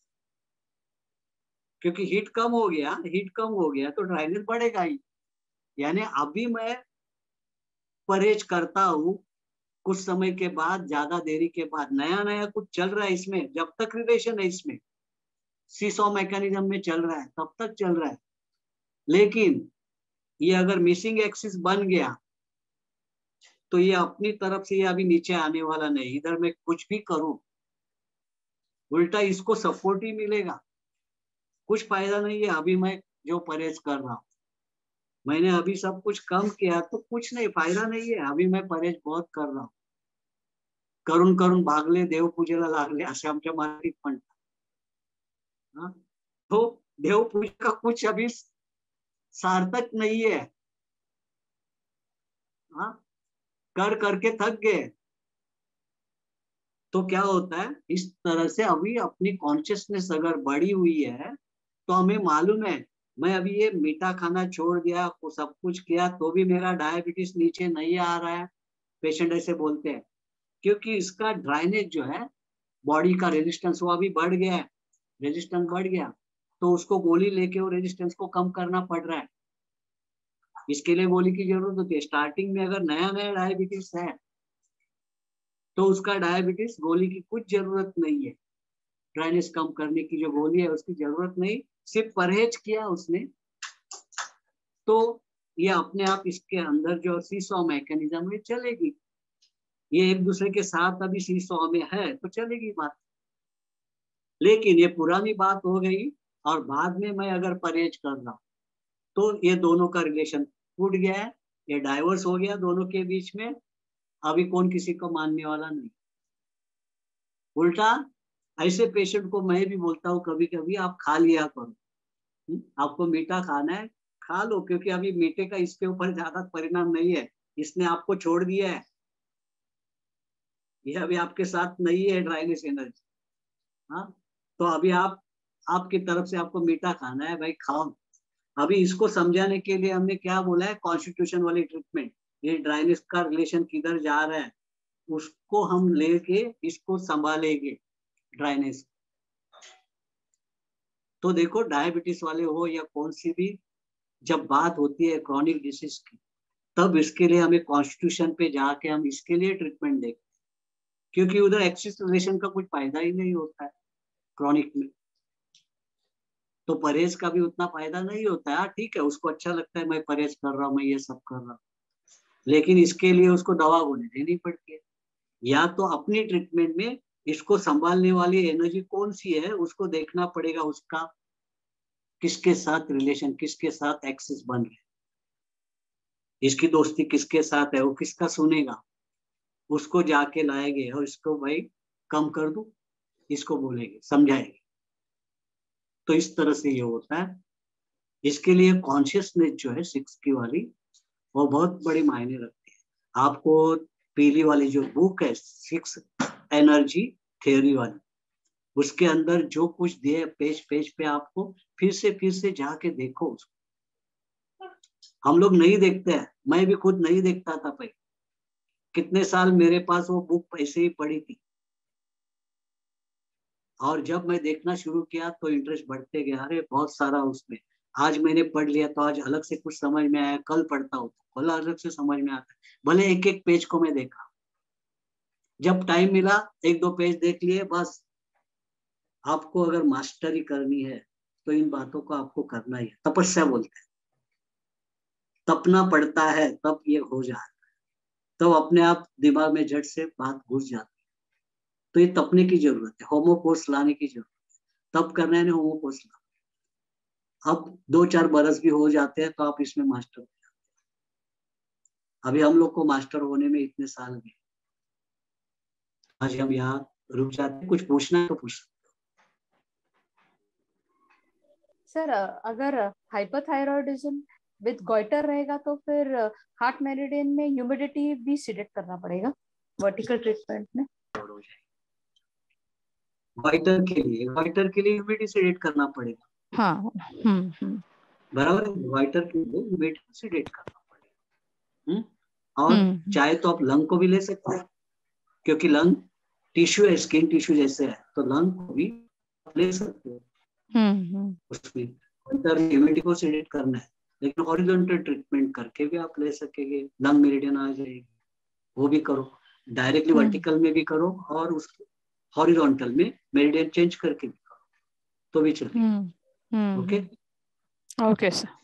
क्योंकि हीट कम हो गया तो ड्राइनेज बढ़ेगा ही। यानी अभी मैं परहेज करता हूँ, कुछ समय के बाद, ज्यादा देरी के बाद, नया नया कुछ चल रहा है इसमें, जब तक रिलेशन है इसमें, सीसॉ मैकेनिज्म में चल रहा है तब तक चल रहा है। लेकिन ये अगर मिसिंग एक्सिस बन गया तो ये अपनी तरफ से ये अभी नीचे आने वाला नहीं, इधर मैं कुछ भी करूं उल्टा इसको सपोर्ट ही मिलेगा, कुछ फायदा नहीं है अभी मैं जो परहेज कर रहा हूं। मैंने अभी सब कुछ कम किया तो कुछ नहीं, फायदा नहीं है, अभी मैं परहेज बहुत कर रहा हूं। करून करून भागले देव पूजेला लागले, असे आमच्या मराठीत म्हणतात। हाँ? तो देव पूजा का कुछ अभी सार्थक नहीं है। हाँ? कर करके थक गए। तो क्या होता है, इस तरह से अभी अपनी कॉन्शियसनेस अगर बढ़ी हुई है तो हमें मालूम है, मैं अभी ये मीठा खाना छोड़ दिया, वो सब कुछ किया तो भी मेरा डायबिटीज नीचे नहीं आ रहा है। पेशेंट ऐसे बोलते हैं क्योंकि इसका ड्राइनेज जो है, बॉडी का रेजिस्टेंस वो अभी बढ़ गया है, रेजिस्टेंस बढ़ गया, तो उसको गोली लेके वो रेजिस्टेंस को कम करना पड़ रहा है। इसके लिए गोली की जरूरत होती है। स्टार्टिंग में अगर नया नया डायबिटीज है तो उसका डायबिटीज गोली की कुछ जरूरत नहीं है, ड्राइनेस कम करने की जो गोली है उसकी जरूरत नहीं, सिर्फ परहेज किया उसने तो ये अपने आप इसके अंदर जो सीसॉ मैकेनिज्म है चलेगी। ये एक दूसरे के साथ अभी सीसॉ में है तो चलेगी बात। लेकिन ये पुरानी बात हो गई और बाद में मैं अगर परहेज कर रहा हूं तो ये दोनों का रिलेशन टूट गया है, ये डाइवोर्स हो गया दोनों के बीच में। अभी कौन किसी को मानने वाला नहीं। उल्टा ऐसे पेशेंट को मैं भी बोलता हूँ कभी कभी, आप खा लिया करो, आपको मीठा खाना है खा लो, क्योंकि अभी मीठे का इसके ऊपर ज्यादा परिणाम नहीं है, इसने आपको छोड़ दिया है, ये अभी आपके साथ नहीं है ड्राइनेस एनर्जी। हाँ, तो अभी आपकी तरफ से आपको मीठा खाना है, भाई खाओ। अभी इसको समझाने के लिए हमने क्या बोला है, कॉन्स्टिट्यूशन वाली ट्रीटमेंट। ये ड्राइनेस का रिलेशन किधर जा रहा है उसको हम लेके इसको संभालेंगे, ड्राइनेस। तो देखो डायबिटीज वाले हो या कौन सी भी, जब बात होती है क्रॉनिक डिसीज की, तब इसके लिए हमें कॉन्स्टिट्यूशन पे जाके हम इसके लिए ट्रीटमेंट देखते हैं, क्योंकि उधर एक्सिस रिलेशन का कुछ फायदा ही नहीं होता है क्रॉनिक में, तो परहेज का भी उतना फायदा नहीं होता है। ठीक है, उसको अच्छा लगता है मैं परहेज कर रहा हूँ, मैं ये सब कर रहा हूँ, लेकिन इसके लिए उसको दवा गोली देनी पड़ती है। या तो अपनी ट्रीटमेंट में इसको संभालने वाली एनर्जी कौन सी है उसको देखना पड़ेगा, उसका किसके साथ रिलेशन, किसके साथ एक्सिस बन रहे, इसकी दोस्ती किसके साथ है, वो किसका सुनेगा, उसको जाके लाएंगे और इसको भाई कम कर दो, इसको बोलेंगे, समझाएंगे। तो इस तरह से ये होता है। इसके लिए कॉन्शियसनेस जो है सिक्स की वाली, वो बहुत बड़ी मायने रखती है। आपको पीली वाली जो बुक है सिक्स एनर्जी थ्योरी वाली, उसके अंदर जो कुछ दिए पेज पेज पे आपको फिर से जाके देखो उसको। हम लोग नहीं देखते हैं, मैं भी खुद नहीं देखता था पहले, कितने साल मेरे पास वो बुक ऐसे ही पड़ी थी, और जब मैं देखना शुरू किया तो इंटरेस्ट बढ़ते गया, अरे बहुत सारा उसमें, आज मैंने पढ़ लिया तो आज अलग से कुछ समझ में आया, कल पढ़ता हूँ तो कल अलग से समझ में आता है, भले एक एक पेज को मैं देखा, जब टाइम मिला एक दो पेज देख लिए बस। आपको अगर मास्टरी करनी है तो इन बातों को आपको करना ही है, तपस्या बोलते हैं, तपना पड़ता है तब ये हो जाता है, तब अपने आप दिमाग में झट से बात घुस जाती है। तो ये तपने की जरूरत है, होमोकोर्स लाने की जरूरत है, तब करना है ना होमोकोर्स ला। अब 2-4 बरस भी हो जाते हैं तो आप इसमें मास्टर हो जाते हैं। अभी हम लोग को मास्टर होने में इतने साल गए, आज हम यहाँ रुक जाते हैं। कुछ पूछना है तो पूछ। सर अगर हाइपोथायरॉयडिज्म विद गॉइटर रहेगा तो फिर हार्ट मेरिडियन में ह्यूमिडिटी भी सिलेक्ट करना पड़ेगा वर्टिकल ट्रीटमेंट में। वाइटर के लिए ह्यूमिडिटी सेडेट करना पड़ेगा। हाँ। बराबर है, वाइटर के लिए ह्यूमिडिटी सेडेट करना पड़ेगा। और चाहे तो आप लंग को भी ले सकते हैं, क्योंकि लंग टिश्यू है, स्किन टिश्यू जैसे है, तो लंग को भी ले सकते हो। उसमें ह्यूमिडिटी को सेडेट करना है, लेकिन हॉरिजॉन्टल ट्रीटमेंट करके भी आप ले सकेंगे, लंग मेरिडियन आ जाएगी, वो भी करो, डायरेक्टली वर्टिकल में भी करो और उस हॉरिजॉन्टल में मेरिडियन चेंज करके भी करो तो भी चलेगा। Okay okay sir.